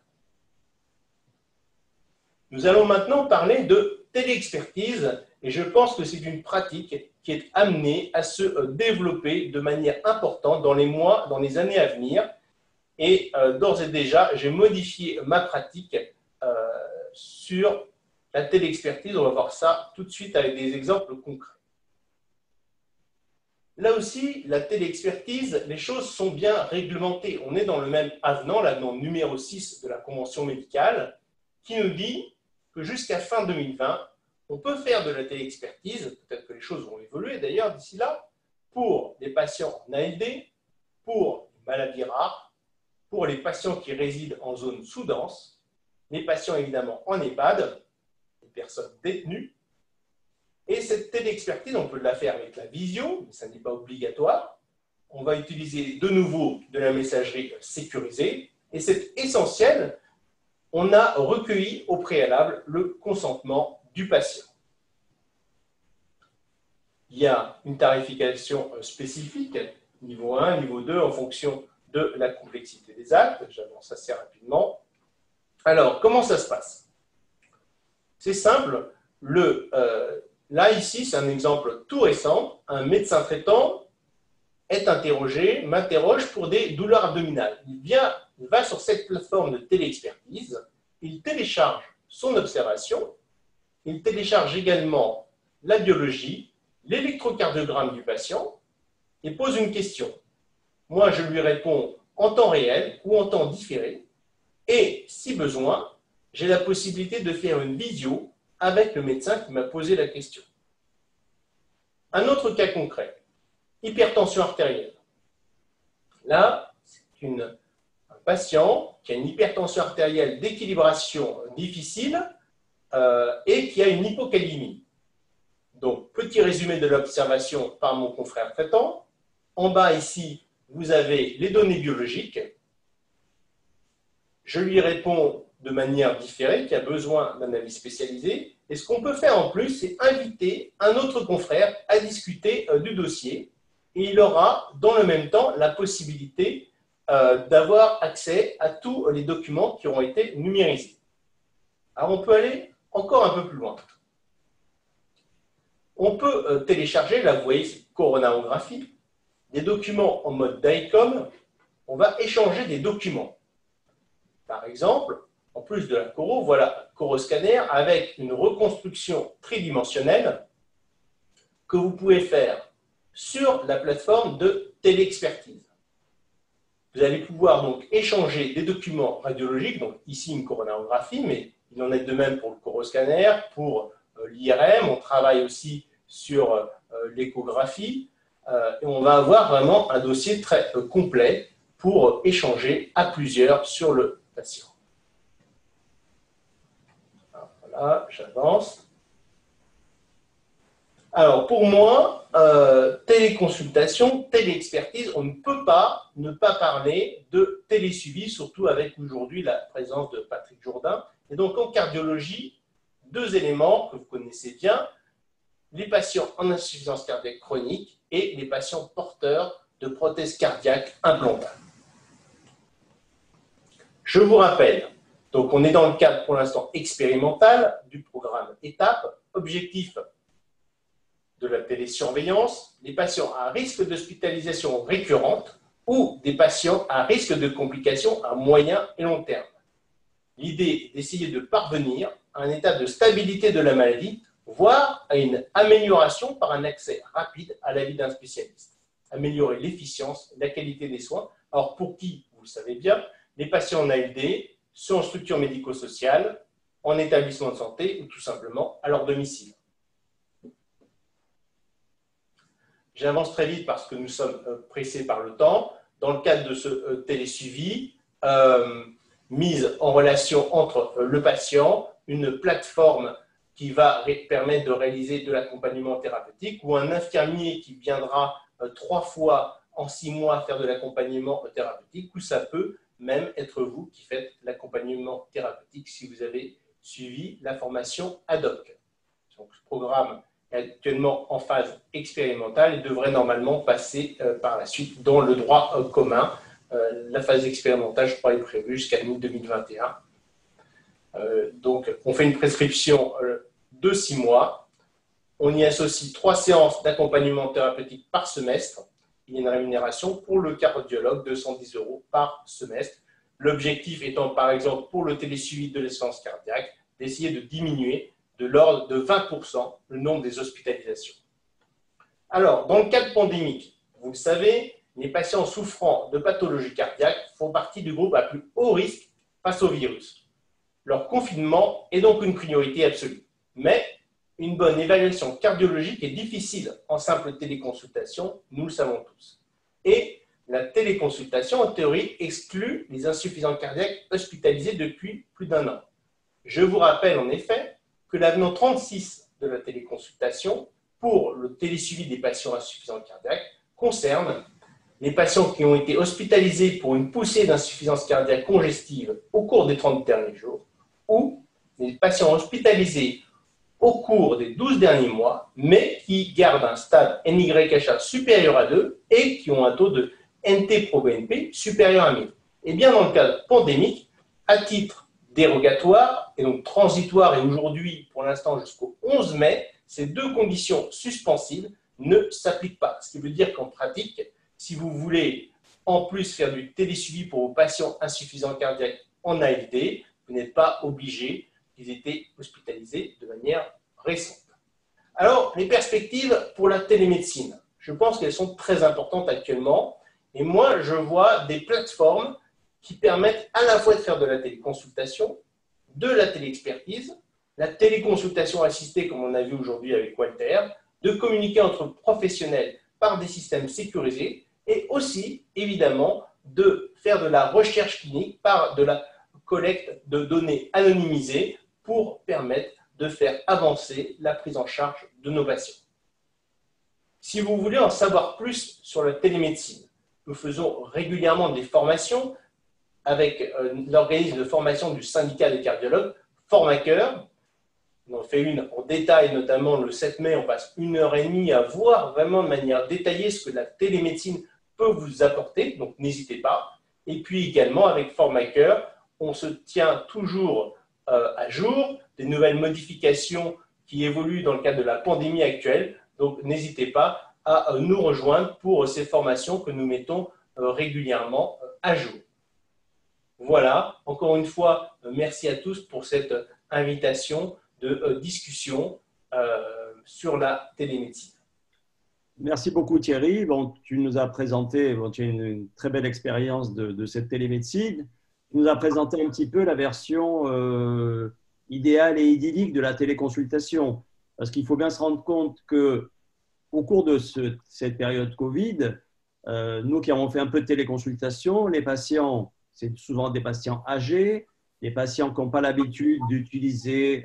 Nous allons maintenant parler de téléexpertise et je pense que c'est une pratique qui est amenée à se développer de manière importante dans les mois, dans les années à venir. Et d'ores et déjà, j'ai modifié ma pratique sur la téléexpertise. On va voir ça tout de suite avec des exemples concrets. Là aussi, la téléexpertise, les choses sont bien réglementées. On est dans le même avenant, l'avenant numéro 6 de la Convention médicale, qui nous dit que jusqu'à fin 2020, on peut faire de la téléexpertise, peut-être que les choses vont évoluer d'ailleurs d'ici là, pour les patients en ALD, pour les maladies rares, pour les patients qui résident en zone sous-dense, les patients évidemment en EHPAD, les personnes détenues. Et cette téléexpertise, on peut la faire avec la visio, mais ça n'est pas obligatoire. On va utiliser de nouveau de la messagerie sécurisée. Et c'est essentiel, on a recueilli au préalable le consentement du patient. Il y a une tarification spécifique, niveau 1, niveau 2, en fonction de la complexité des actes. J'avance assez rapidement. Alors, comment ça se passe? C'est simple. Là, ici, c'est un exemple tout récent. Un médecin traitant est interrogé, m'interroge pour des douleurs abdominales. Il va sur cette plateforme de téléexpertise, il télécharge son observation, il télécharge également la biologie, l'électrocardiogramme du patient et pose une question. Moi, je lui réponds en temps réel ou en temps différé et, si besoin, j'ai la possibilité de faire une visio avec le médecin qui m'a posé la question. Un autre cas concret, hypertension artérielle. Là, c'est un patient qui a une hypertension artérielle d'équilibration difficile et qui a une hypocalémie. Donc, petit résumé de l'observation par mon confrère traitant. En bas, ici, vous avez les données biologiques. Je lui réponds de manière différée, qui a besoin d'un avis spécialisé. Et ce qu'on peut faire en plus, c'est inviter un autre confrère à discuter du dossier. Et il aura, dans le même temps, la possibilité d'avoir accès à tous les documents qui auront été numérisés. Alors, on peut aller encore un peu plus loin. On peut télécharger, là, vous voyez, c'est coronarographie, des documents en mode DICOM. On va échanger des documents. Par exemple, en plus de la choro, voilà, choroscanner avec une reconstruction tridimensionnelle que vous pouvez faire sur la plateforme de téléexpertise. Vous allez pouvoir donc échanger des documents radiologiques, donc ici une coronarographie, mais il en est de même pour le choroscanner, pour l'IRM, on travaille aussi sur l'échographie, et on va avoir vraiment un dossier très complet pour échanger à plusieurs sur le patient. Voilà, j'avance. Alors, pour moi, téléconsultation, téléexpertise, on ne peut pas ne pas parler de télésuivi, surtout avec aujourd'hui la présence de Patrick Jourdain. Et donc, en cardiologie, deux éléments que vous connaissez bien, les patients en insuffisance cardiaque chronique et les patients porteurs de prothèses cardiaques implantales. Je vous rappelle, donc on est dans le cadre pour l'instant expérimental du programme ETAPE, objectif de la télésurveillance, les patients à risque d'hospitalisation récurrente ou des patients à risque de complications à moyen et long terme. L'idée est d'essayer de parvenir à un état de stabilité de la maladie, voire à une amélioration par un accès rapide à l'avis d'un spécialiste. Améliorer l'efficience, la qualité des soins. Alors pour qui, vous le savez bien, les patients en ALD, ceux en structure médico-sociale, en établissement de santé ou tout simplement à leur domicile. J'avance très vite parce que nous sommes pressés par le temps. Dans le cadre de ce télésuivi, mise en relation entre le patient, une plateforme qui va permettre de réaliser de l'accompagnement thérapeutique ou un infirmier qui viendra 3 fois en 6 mois faire de l'accompagnement thérapeutique, ou ça peut même être vous qui faites l'accompagnement thérapeutique si vous avez suivi la formation ad hoc. Donc, ce programme est actuellement en phase expérimentale et devrait normalement passer par la suite dans le droit commun. La phase expérimentale, je crois, est prévue jusqu'à mi-2021. Donc, on fait une prescription de 6 mois. On y associe 3 séances d'accompagnement thérapeutique par semestre. Il y a une rémunération pour le cardiologue de 110 € par semestre. L'objectif étant, par exemple, pour le télésuivi de l'insuffisance cardiaque, d'essayer de diminuer de l'ordre de 20% le nombre des hospitalisations. Alors, dans le cadre pandémique, vous le savez, les patients souffrant de pathologies cardiaques font partie du groupe à plus haut risque face au virus. Leur confinement est donc une priorité absolue. Mais une bonne évaluation cardiologique est difficile en simple téléconsultation, nous le savons tous. Et la téléconsultation, en théorie, exclut les insuffisants cardiaques hospitalisés depuis plus d'1 an. Je vous rappelle en effet que l'avenant 36 de la téléconsultation pour le télésuivi des patients insuffisants cardiaques concerne les patients qui ont été hospitalisés pour une poussée d'insuffisance cardiaque congestive au cours des 30 derniers jours ou les patients hospitalisés au cours des 12 derniers mois, mais qui gardent un stade NYHA supérieur à 2 et qui ont un taux de NT-proBNP supérieur à 1000. Et bien dans le cadre pandémique, à titre dérogatoire et donc transitoire et aujourd'hui, pour l'instant, jusqu'au 11 mai, ces deux conditions suspensives ne s'appliquent pas. Ce qui veut dire qu'en pratique, si vous voulez en plus faire du télésuivi pour vos patients insuffisants cardiaques en ALD, vous n'êtes pas obligé qu'ils aient été hospitalisés de manière récente. Alors, les perspectives pour la télémédecine, je pense qu'elles sont très importantes actuellement. Et moi, je vois des plateformes qui permettent à la fois de faire de la téléconsultation, de la téléexpertise, la téléconsultation assistée, comme on a vu aujourd'hui avec Walter, de communiquer entre professionnels par des systèmes sécurisés et aussi, évidemment, de faire de la recherche clinique par de la collecte de données anonymisées pour permettre de faire avancer la prise en charge de nos patients. Si vous voulez en savoir plus sur la télémédecine, nous faisons régulièrement des formations avec l'organisme de formation du syndicat des cardiologues, Formaker. On en fait une en détail, notamment le 7 mai, on passe 1h30 à voir vraiment de manière détaillée ce que la télémédecine peut vous apporter, donc n'hésitez pas. Et puis également avec Formaker, on se tient toujours à jour des nouvelles modifications qui évoluent dans le cadre de la pandémie actuelle, donc n'hésitez pas à nous rejoindre pour ces formations que nous mettons régulièrement à jour. Voilà, encore une fois, merci à tous pour cette invitation de discussion sur la télémédecine. Merci beaucoup Thierry. Bon, tu nous as présenté, tu as une très belle expérience de cette télémédecine. Tu nous as présenté un petit peu la version idéale et idyllique de la téléconsultation. Parce qu'il faut bien se rendre compte qu'au cours de cette période Covid, nous qui avons fait un peu de téléconsultation, les patients, c'est souvent des patients âgés, des patients qui n'ont pas l'habitude d'utiliser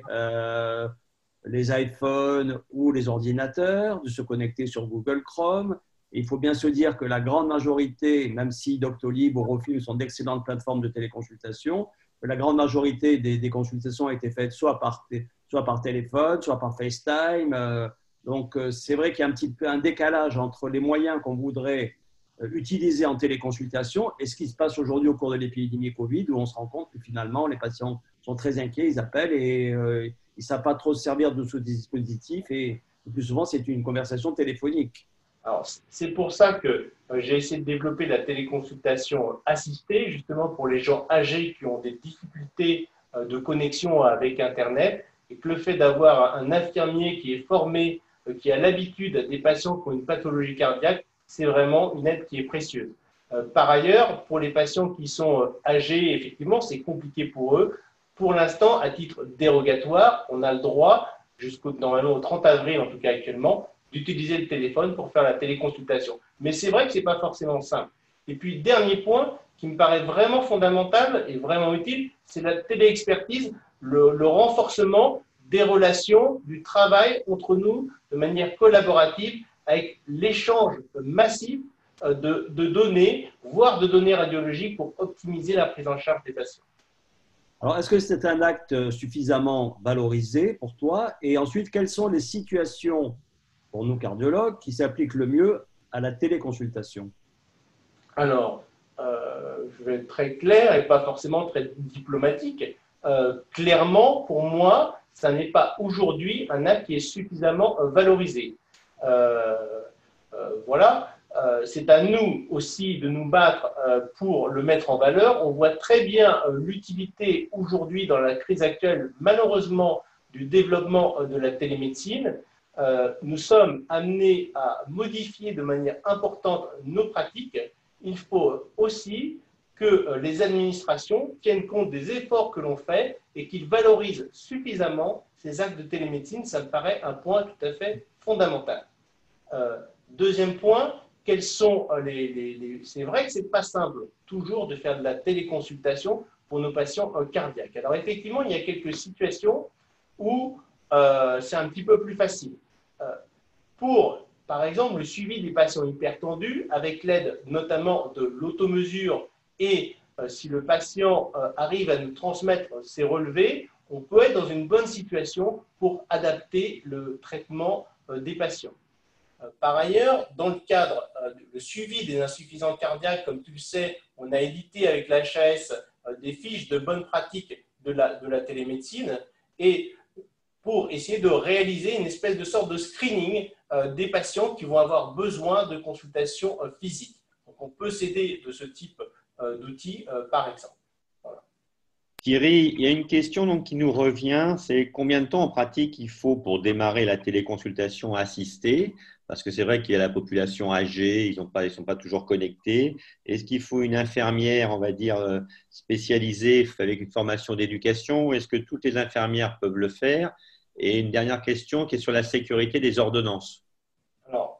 les iPhones ou les ordinateurs, de se connecter sur Google Chrome. Et il faut bien se dire que la grande majorité, même si Doctolib ou Eurofilm sont d'excellentes plateformes de téléconsultation, la grande majorité des consultations a été faites soit par téléphone, soit par FaceTime. Donc, c'est vrai qu'il y a un petit peu un décalage entre les moyens qu'on voudrait utiliser en téléconsultation et ce qui se passe aujourd'hui au cours de l'épidémie Covid, où on se rend compte que finalement, les patients sont très inquiets, ils appellent et ils ne savent pas trop se servir de ce dispositif et le plus souvent, c'est une conversation téléphonique. Alors, c'est pour ça que j'ai essayé de développer la téléconsultation assistée, justement pour les gens âgés qui ont des difficultés de connexion avec Internet, et que le fait d'avoir un infirmier qui est formé, qui a l'habitude des patients qui ont une pathologie cardiaque, c'est vraiment une aide qui est précieuse. Par ailleurs, pour les patients qui sont âgés, effectivement, c'est compliqué pour eux. Pour l'instant, à titre dérogatoire, on a le droit, normalement au 30 avril, en tout cas actuellement, d'utiliser le téléphone pour faire la téléconsultation. Mais c'est vrai que ce n'est pas forcément simple. Et puis, dernier point qui me paraît vraiment fondamental et vraiment utile, c'est la téléexpertise, le renforcement des relations, du travail entre nous de manière collaborative avec l'échange massif de données, voire de données radiologiques pour optimiser la prise en charge des patients. Alors, est-ce que c'est un acte suffisamment valorisé pour toi? Et ensuite, quelles sont les situations, pour nous cardiologues, qui s'appliquent le mieux à la téléconsultation? Alors, je vais être très clair et pas forcément très diplomatique. Clairement, pour moi, ça n'est pas aujourd'hui un acte qui est suffisamment valorisé. Voilà. C'est à nous aussi de nous battre pour le mettre en valeur. On voit très bien l'utilité aujourd'hui dans la crise actuelle, malheureusement, du développement de la télémédecine. Nous sommes amenés à modifier de manière importante nos pratiques. Il faut aussi que les administrations tiennent compte des efforts que l'on fait et qu'ils valorisent suffisamment ces actes de télémédecine. Ça me paraît un point tout à fait fondamental. Deuxième point, quels sont c'est vrai que ce n'est pas simple toujours de faire de la téléconsultation pour nos patients cardiaques. Alors effectivement, il y a quelques situations où c'est un petit peu plus facile. Pour, par exemple, le suivi des patients hypertendus, avec l'aide notamment de l'automesure et si le patient arrive à nous transmettre ses relevés, on peut être dans une bonne situation pour adapter le traitement des patients. Par ailleurs, dans le cadre du suivi des insuffisants cardiaques, comme tu le sais, on a édité avec l'HAS des fiches de bonnes pratiques de la télémédecine et pour essayer de réaliser une espèce de sorte de screening des patients qui vont avoir besoin de consultations physiques. Donc, on peut s'aider de ce type d'outils, par exemple. Voilà. Thierry, il y a une question donc, qui nous revient, c'est combien de temps en pratique il faut pour démarrer la téléconsultation assistée? Parce que c'est vrai qu'il y a la population âgée, ils ne sont pas toujours connectés. Est-ce qu'il faut une infirmière, on va dire, spécialisée avec une formation d'éducation? Est-ce que toutes les infirmières peuvent le faire? Et une dernière question qui est sur la sécurité des ordonnances. Alors,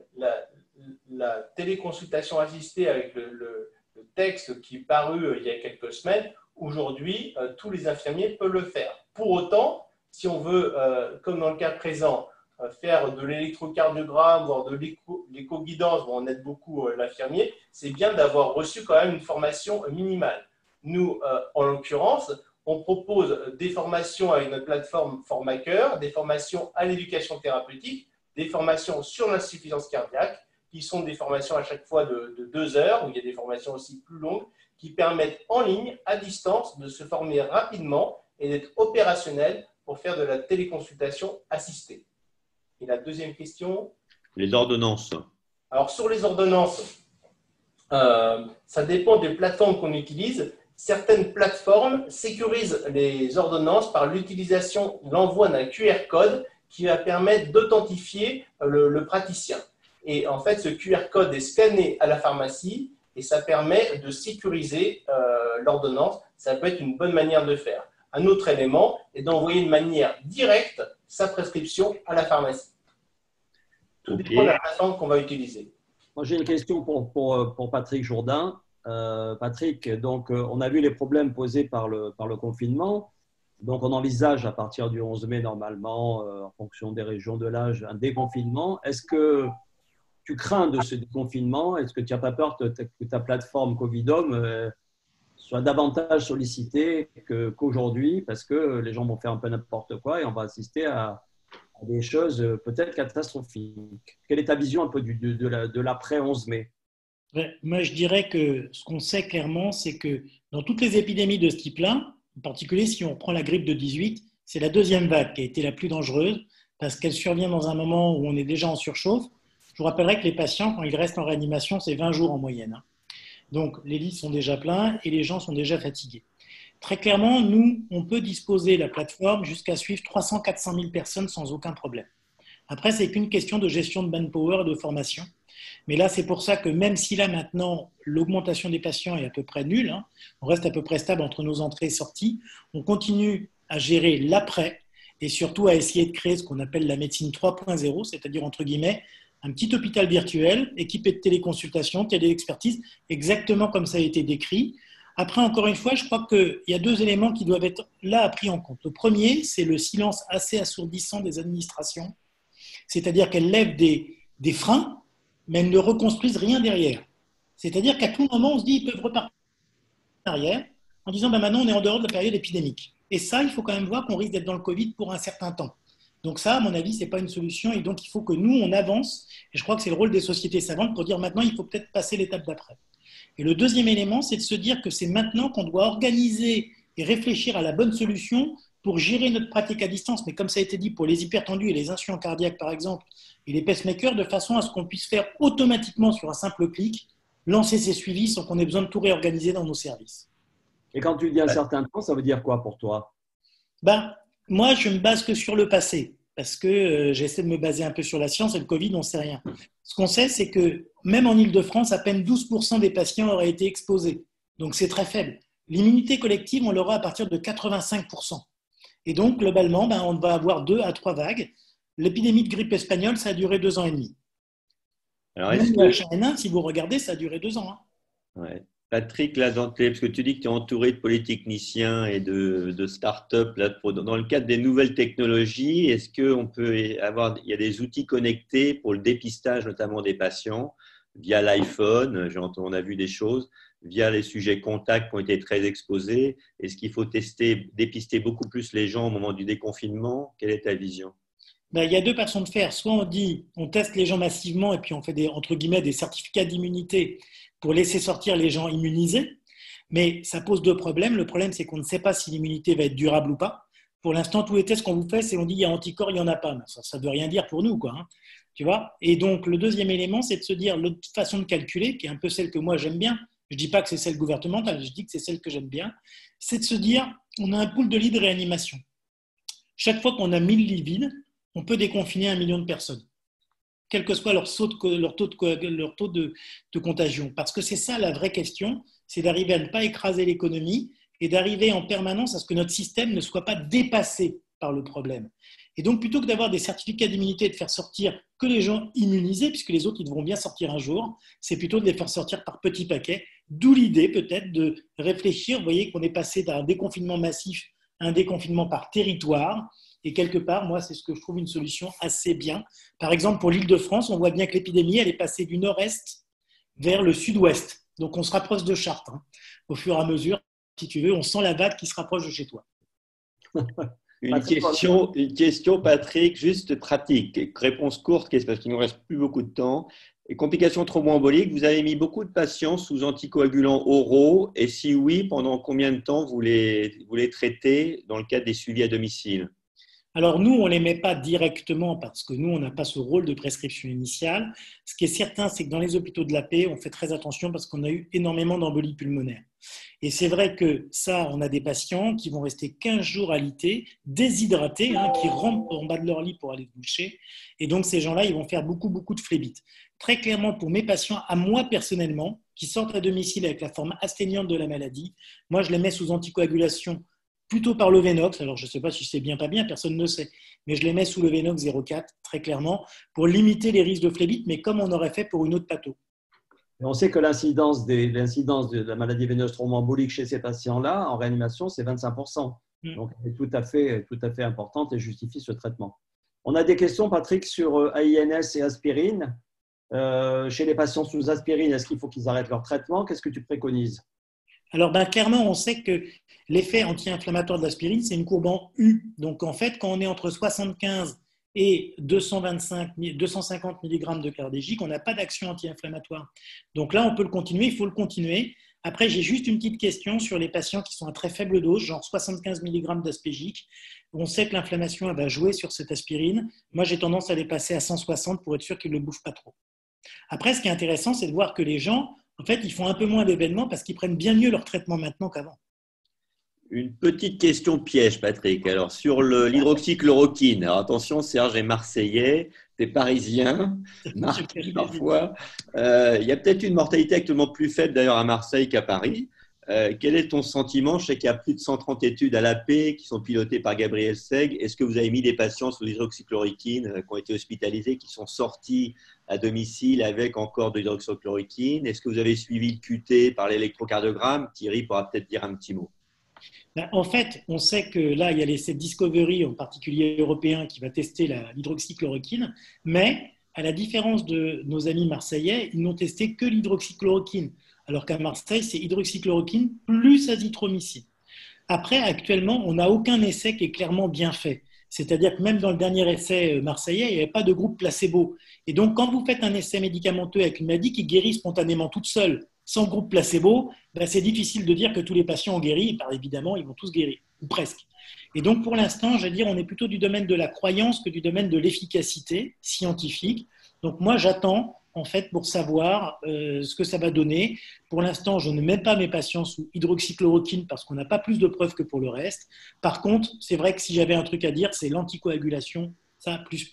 la téléconsultation assistée avec le texte qui est paru il y a quelques semaines, aujourd'hui, tous les infirmiers peuvent le faire. Pour autant, si on veut, comme dans le cas présent, faire de l'électrocardiogramme, voire de l'éco-guidance, où on aide beaucoup l'infirmier, c'est bien d'avoir reçu quand même une formation minimale. Nous, en l'occurrence, on propose des formations avec notre plateforme Formaker, des formations à l'éducation thérapeutique, des formations sur l'insuffisance cardiaque, qui sont des formations à chaque fois de 2 heures, où il y a des formations aussi plus longues, qui permettent en ligne, à distance, de se former rapidement et d'être opérationnel pour faire de la téléconsultation assistée. Et la deuxième question? Les ordonnances. Alors, sur les ordonnances, ça dépend des plateformes qu'on utilise. certaines plateformes sécurisent les ordonnances par l'utilisation, l'envoi d'un QR code qui va permettre d'authentifier le praticien. Et en fait, ce QR code est scanné à la pharmacie et ça permet de sécuriser l'ordonnance. Ça peut être une bonne manière de faire. Un autre élément est d'envoyer de manière directe sa prescription à la pharmacie. Tout dépend de la plateforme qu'on va utiliser. Moi, j'ai une question pour Patrick Jourdain. Patrick, donc, on a vu les problèmes posés par le confinement. Donc, on envisage à partir du 11 mai, normalement, en fonction des régions de l'âge, un déconfinement. Est-ce que tu crains de ce déconfinement? Est-ce que tu n'as pas peur que ta plateforme Covidom soit davantage sollicitée qu'aujourd'hui parce que les gens vont faire un peu n'importe quoi et on va assister à des choses peut-être catastrophiques? Quelle est ta vision un peu de l'après 11 mai? Moi, je dirais que ce qu'on sait clairement, c'est que dans toutes les épidémies de ce type-là, en particulier si on prend la grippe de 18, c'est la deuxième vague qui a été la plus dangereuse parce qu'elle survient dans un moment où on est déjà en surchauffe. Je vous rappellerai que les patients, quand ils restent en réanimation, c'est 20 jours en moyenne. Donc, les lits sont déjà pleins et les gens sont déjà fatigués. Très clairement, nous, on peut disposer la plateforme jusqu'à suivre 300-400 000 personnes sans aucun problème. Après, c'est qu'une question de gestion de manpower et de formation. Mais là, c'est pour ça que même si là, maintenant, l'augmentation des patients est à peu près nulle, on reste à peu près stable entre nos entrées et sorties, on continue à gérer l'après et surtout à essayer de créer ce qu'on appelle la médecine 3.0, c'est-à-dire, entre guillemets, un petit hôpital virtuel équipé de téléconsultation, téléexpertise, exactement comme ça a été décrit. Après, encore une fois, je crois qu'il y a deux éléments qui doivent être là pris en compte. Le premier, c'est le silence assez assourdissant des administrations, c'est-à-dire qu'elles lèvent des freins, mais elles ne reconstruisent rien derrière. C'est-à-dire qu'à tout moment, on se dit qu'ils peuvent repartir en arrière en disant maintenant, on est en dehors de la période épidémique. Et ça, il faut quand même voir qu'on risque d'être dans le Covid pour un certain temps. Donc ça, à mon avis, ce n'est pas une solution. Et donc, il faut que nous, on avance. Et je crois que c'est le rôle des sociétés savantes pour dire maintenant, il faut peut-être passer l'étape d'après. Et le deuxième élément, c'est de se dire que c'est maintenant qu'on doit organiser et réfléchir à la bonne solution pour gérer notre pratique à distance. Mais comme ça a été dit, pour les hypertendus et les insuffisants cardiaques, par exemple, et les pacemakers, de façon à ce qu'on puisse faire automatiquement sur un simple clic, lancer ces suivis sans qu'on ait besoin de tout réorganiser dans nos services. Et quand tu dis un certain temps, ça veut dire quoi pour toi? Moi, je ne me base que sur le passé, parce que j'essaie de me baser un peu sur la science et le Covid, on ne sait rien. Ce qu'on sait, c'est que même en Ile-de-France, à peine 12% des patients auraient été exposés. Donc, c'est très faible. L'immunité collective, on l'aura à partir de 85%. Et donc, globalement, on va avoir 2 à 3 vagues. L'épidémie de grippe espagnole, ça a duré 2 ans et demi. Alors, même le H1N1, si vous regardez, ça a duré 2 ans. Ouais. Patrick, là, parce que tu dis que tu es entouré de polytechniciens et de start-up dans le cadre des nouvelles technologies, est-ce qu'on peut il y a des outils connectés pour le dépistage notamment des patients via l'iPhone, on a vu des choses, via les sujets contacts qui ont été très exposés. Est-ce qu'il faut dépister beaucoup plus les gens au moment du déconfinement? Quelle est ta vision? Il y a 2 façons de faire. Soit on teste les gens massivement et puis on fait entre guillemets des certificats d'immunité pour laisser sortir les gens immunisés. Mais ça pose 2 problèmes. Le problème, c'est qu'on ne sait pas si l'immunité va être durable ou pas. Pour l'instant, tous les tests qu'on vous fait, c'est on dit il y a anticorps, il n'y en a pas. Ça ne veut rien dire pour nous, quoi. Tu vois? Et donc, le deuxième élément, c'est de se dire l'autre façon de calculer, qui est un peu celle que moi j'aime bien. Je ne dis pas que c'est celle gouvernementale, je dis que c'est celle que j'aime bien. C'est de se dire on a un pool de lits de réanimation. Chaque fois qu'on a 1000 lits vides, on peut déconfiner 1 million de personnes, quel que soit leur taux de contagion. Parce que c'est ça la vraie question, c'est d'arriver à ne pas écraser l'économie et d'arriver en permanence à ce que notre système ne soit pas dépassé par le problème. Et donc, plutôt que d'avoir des certificats d'immunité et de faire sortir que les gens immunisés, puisque les autres, ils devront bien sortir un jour, c'est plutôt de les faire sortir par petits paquets, d'où l'idée peut-être de réfléchir. Vous voyez qu'on est passé d'un déconfinement massif à un déconfinement par territoire. Et quelque part, moi, c'est ce que je trouve une solution assez bien. Par exemple, pour l'Île-de-France, on voit bien que l'épidémie, elle est passée du nord-est vers le sud-ouest. Donc, on se rapproche de Chartres. Au fur et à mesure, si tu veux, on sent la vague qui se rapproche de chez toi. Une question, Patrick, juste pratique. Réponse courte, parce qu'il ne nous reste plus beaucoup de temps. Et complications thromboemboliques, vous avez mis beaucoup de patients sous anticoagulants oraux. Et si oui, pendant combien de temps vous les traitez dans le cadre des suivis à domicile? Alors nous, on ne les met pas directement parce que nous, on n'a pas ce rôle de prescription initiale. Ce qui est certain, c'est que dans les hôpitaux de la paix, on fait très attention parce qu'on a eu énormément d'embolies pulmonaires. Et c'est vrai que ça, on a des patients qui vont rester 15 jours alités, déshydratés, qui rampent en bas de leur lit pour aller se doucher. Et donc ces gens-là, ils vont faire beaucoup, beaucoup de phlébite. Très clairement, pour mes patients, à moi personnellement, qui sortent à domicile avec la forme asteignante de la maladie, moi, je les mets sous anticoagulation plutôt par le Venox. Alors, je ne sais pas si c'est bien, pas bien, personne ne sait. Mais je les mets sous le Venox 0,4, très clairement, pour limiter les risques de phlébite, mais comme on aurait fait pour une autre patho. On sait que l'incidence de la maladie veineuse thromboembolique chez ces patients-là, en réanimation, c'est 25%. Donc, elle est tout à fait importante et justifie ce traitement. On a des questions, Patrick, sur AINS et aspirine. Chez les patients sous aspirine, est-ce qu'il faut qu'ils arrêtent leur traitement? Qu'est-ce que tu préconises? Alors, clairement, on sait que l'effet anti-inflammatoire de l'aspirine, c'est une courbe en U. Donc, en fait, quand on est entre 75 et 250 mg de cardégique, on n'a pas d'action anti-inflammatoire. Donc là, on peut le continuer, il faut le continuer. Après, j'ai juste une petite question sur les patients qui sont à très faible dose, genre 75 mg d'aspégique. On sait que l'inflammation va jouer sur cette aspirine. Moi, j'ai tendance à les passer à 160 pour être sûr qu'ils ne le bouffent pas trop. Après, ce qui est intéressant, c'est de voir que les gens, en fait, ils font un peu moins d'événements parce qu'ils prennent bien mieux leur traitement maintenant qu'avant. Une petite question piège, Patrick. Alors, sur l'hydroxychloroquine, alors attention, Serge est marseillais, tu es parisien, Marc parfois. Il y a peut-être une mortalité actuellement plus faible d'ailleurs à Marseille qu'à Paris. Quel est ton sentiment? Je sais qu'il y a plus de 130 études à la paix qui sont pilotées par Gabriel Seg. Est-ce que vous avez mis des patients sous l'hydroxychloroquine qui ont été hospitalisés, qui sont sortis à domicile avec encore de l'hydroxychloroquine? Est-ce que vous avez suivi le QT par l'électrocardiogramme? Thierry pourra peut-être dire un petit mot. En fait, on sait que là, il y a l'essai Discovery, en particulier européen, qui va tester l'hydroxychloroquine, mais à la différence de nos amis marseillais, ils n'ont testé que l'hydroxychloroquine, alors qu'à Marseille, c'est hydroxychloroquine plus azithromycine. Après, actuellement, on n'a aucun essai qui est clairement bien fait. C'est-à-dire que même dans le dernier essai marseillais, il n'y avait pas de groupe placebo. Et donc, quand vous faites un essai médicamenteux avec une maladie qui guérit spontanément toute seule, sans groupe placebo, c'est difficile de dire que tous les patients ont guéri. Par évidemment, ils vont tous guérir, ou presque. Et donc, pour l'instant, je vais dire, on est plutôt du domaine de la croyance que du domaine de l'efficacité scientifique. Donc, moi, j'attends, en fait, pour savoir ce que ça va donner. Pour l'instant, je ne mets pas mes patients sous hydroxychloroquine parce qu'on n'a pas plus de preuves que pour le reste. Par contre, c'est vrai que si j'avais un truc à dire, c'est l'anticoagulation, ça, plus.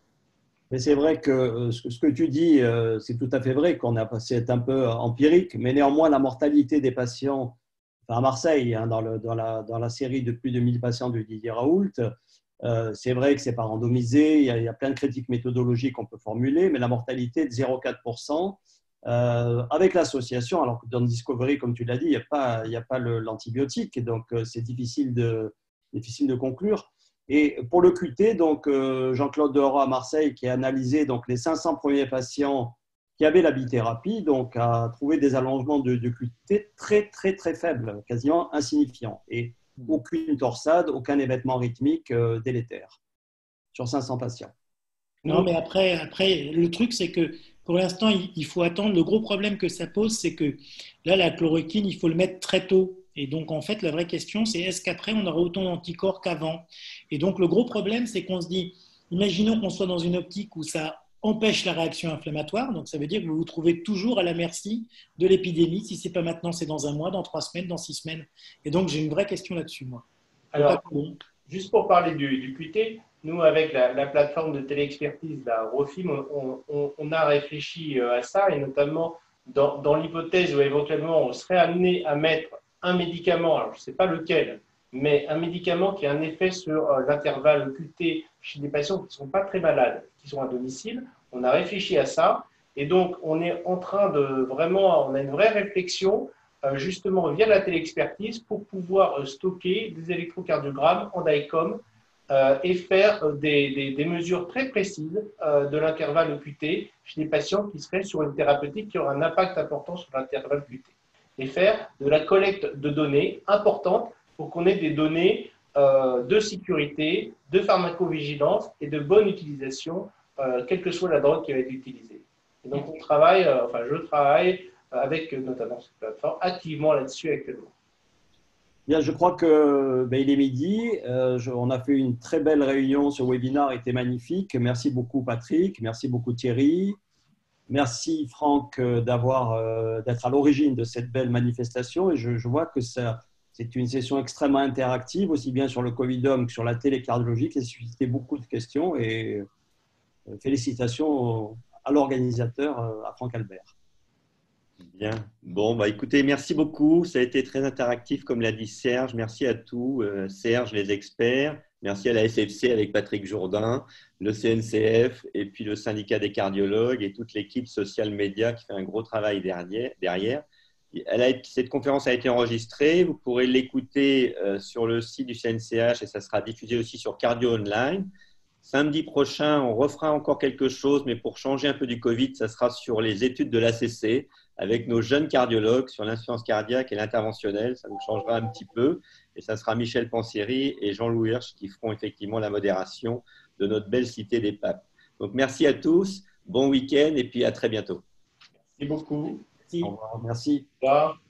Mais c'est vrai que ce que tu dis, c'est tout à fait vrai c'est un peu empirique, mais néanmoins, la mortalité des patients à Marseille, dans la série de plus de 1000 patients de Didier Raoult, c'est vrai que c'est pas randomisé, il y a plein de critiques méthodologiques qu'on peut formuler, mais la mortalité est de 0,4%. Avec l'association, alors que dans Discovery, comme tu l'as dit, il n'y a pas l'antibiotique, donc c'est difficile de conclure. Et pour le QT, donc Jean-Claude Deroy à Marseille, qui a analysé donc les 500 premiers patients qui avaient la bithérapie, donc a trouvé des allongements de QT très, très, très faibles, quasiment insignifiants. Et aucune torsade, aucun événement rythmique délétère sur 500 patients. Non, mais après, le truc, c'est que pour l'instant, il faut attendre. Le gros problème que ça pose, c'est que là, la chloroquine, il faut le mettre très tôt. Et donc, en fait, la vraie question, c'est est-ce qu'après, on aura autant d'anticorps qu'avant? Et donc, le gros problème, c'est qu'on se dit, imaginons qu'on soit dans une optique où ça empêche la réaction inflammatoire. Donc, ça veut dire que vous vous trouvez toujours à la merci de l'épidémie. Si ce n'est pas maintenant, c'est dans un mois, dans 3 semaines, dans 6 semaines. Et donc, j'ai une vraie question là-dessus, moi. Alors, juste pour parler du QT, nous, avec la plateforme de téléexpertise, la ROFIM, on a réfléchi à ça, et notamment dans l'hypothèse où éventuellement on serait amené à mettre un médicament, alors je ne sais pas lequel, mais un médicament qui a un effet sur l'intervalle QT chez des patients qui ne sont pas très malades, qui sont à domicile. On a réfléchi à ça, et donc on est en train on a une vraie réflexion justement via la téléexpertise pour pouvoir stocker des électrocardiogrammes en DICOM et faire des mesures très précises de l'intervalle QT chez des patients qui seraient sur une thérapeutique qui aura un impact important sur l'intervalle QT. Et faire de la collecte de données importante pour qu'on ait des données de sécurité, de pharmacovigilance et de bonne utilisation, quelle que soit la drogue qui va être utilisée. Et donc je travaille avec notamment cette plateforme activement là-dessus actuellement. Bien, je crois que il est midi. On a fait une très belle réunion. Ce webinaire était magnifique. Merci beaucoup Patrick. Merci beaucoup Thierry. Merci Franck d'être à l'origine de cette belle manifestation. Et je vois que c'est une session extrêmement interactive, aussi bien sur le Covidom que sur la télécardiologie, qui a suscité beaucoup de questions. Et félicitations à l'organisateur, à Franck Albert. Bien. Bon, écoutez, merci beaucoup. Ça a été très interactif, comme l'a dit Serge. Merci à tous. Serge, les experts. Merci à la SFC avec Patrick Jourdain, le CNCF et puis le syndicat des cardiologues et toute l'équipe social média qui fait un gros travail derrière. Cette conférence a été enregistrée. Vous pourrez l'écouter sur le site du CNCH et ça sera diffusé aussi sur Cardio Online. Samedi prochain, on refera encore quelque chose, mais pour changer un peu du Covid, ça sera sur les études de l'ACC avec nos jeunes cardiologues sur l'insuffisance cardiaque et l'interventionnel. Ça nous changera un petit peu. Et ça sera Michel Pansieri et Jean-Louis Hirsch qui feront effectivement la modération de notre belle cité des papes. Donc, merci à tous. Bon week-end et puis à très bientôt. Merci beaucoup. Au revoir. Merci. Au revoir.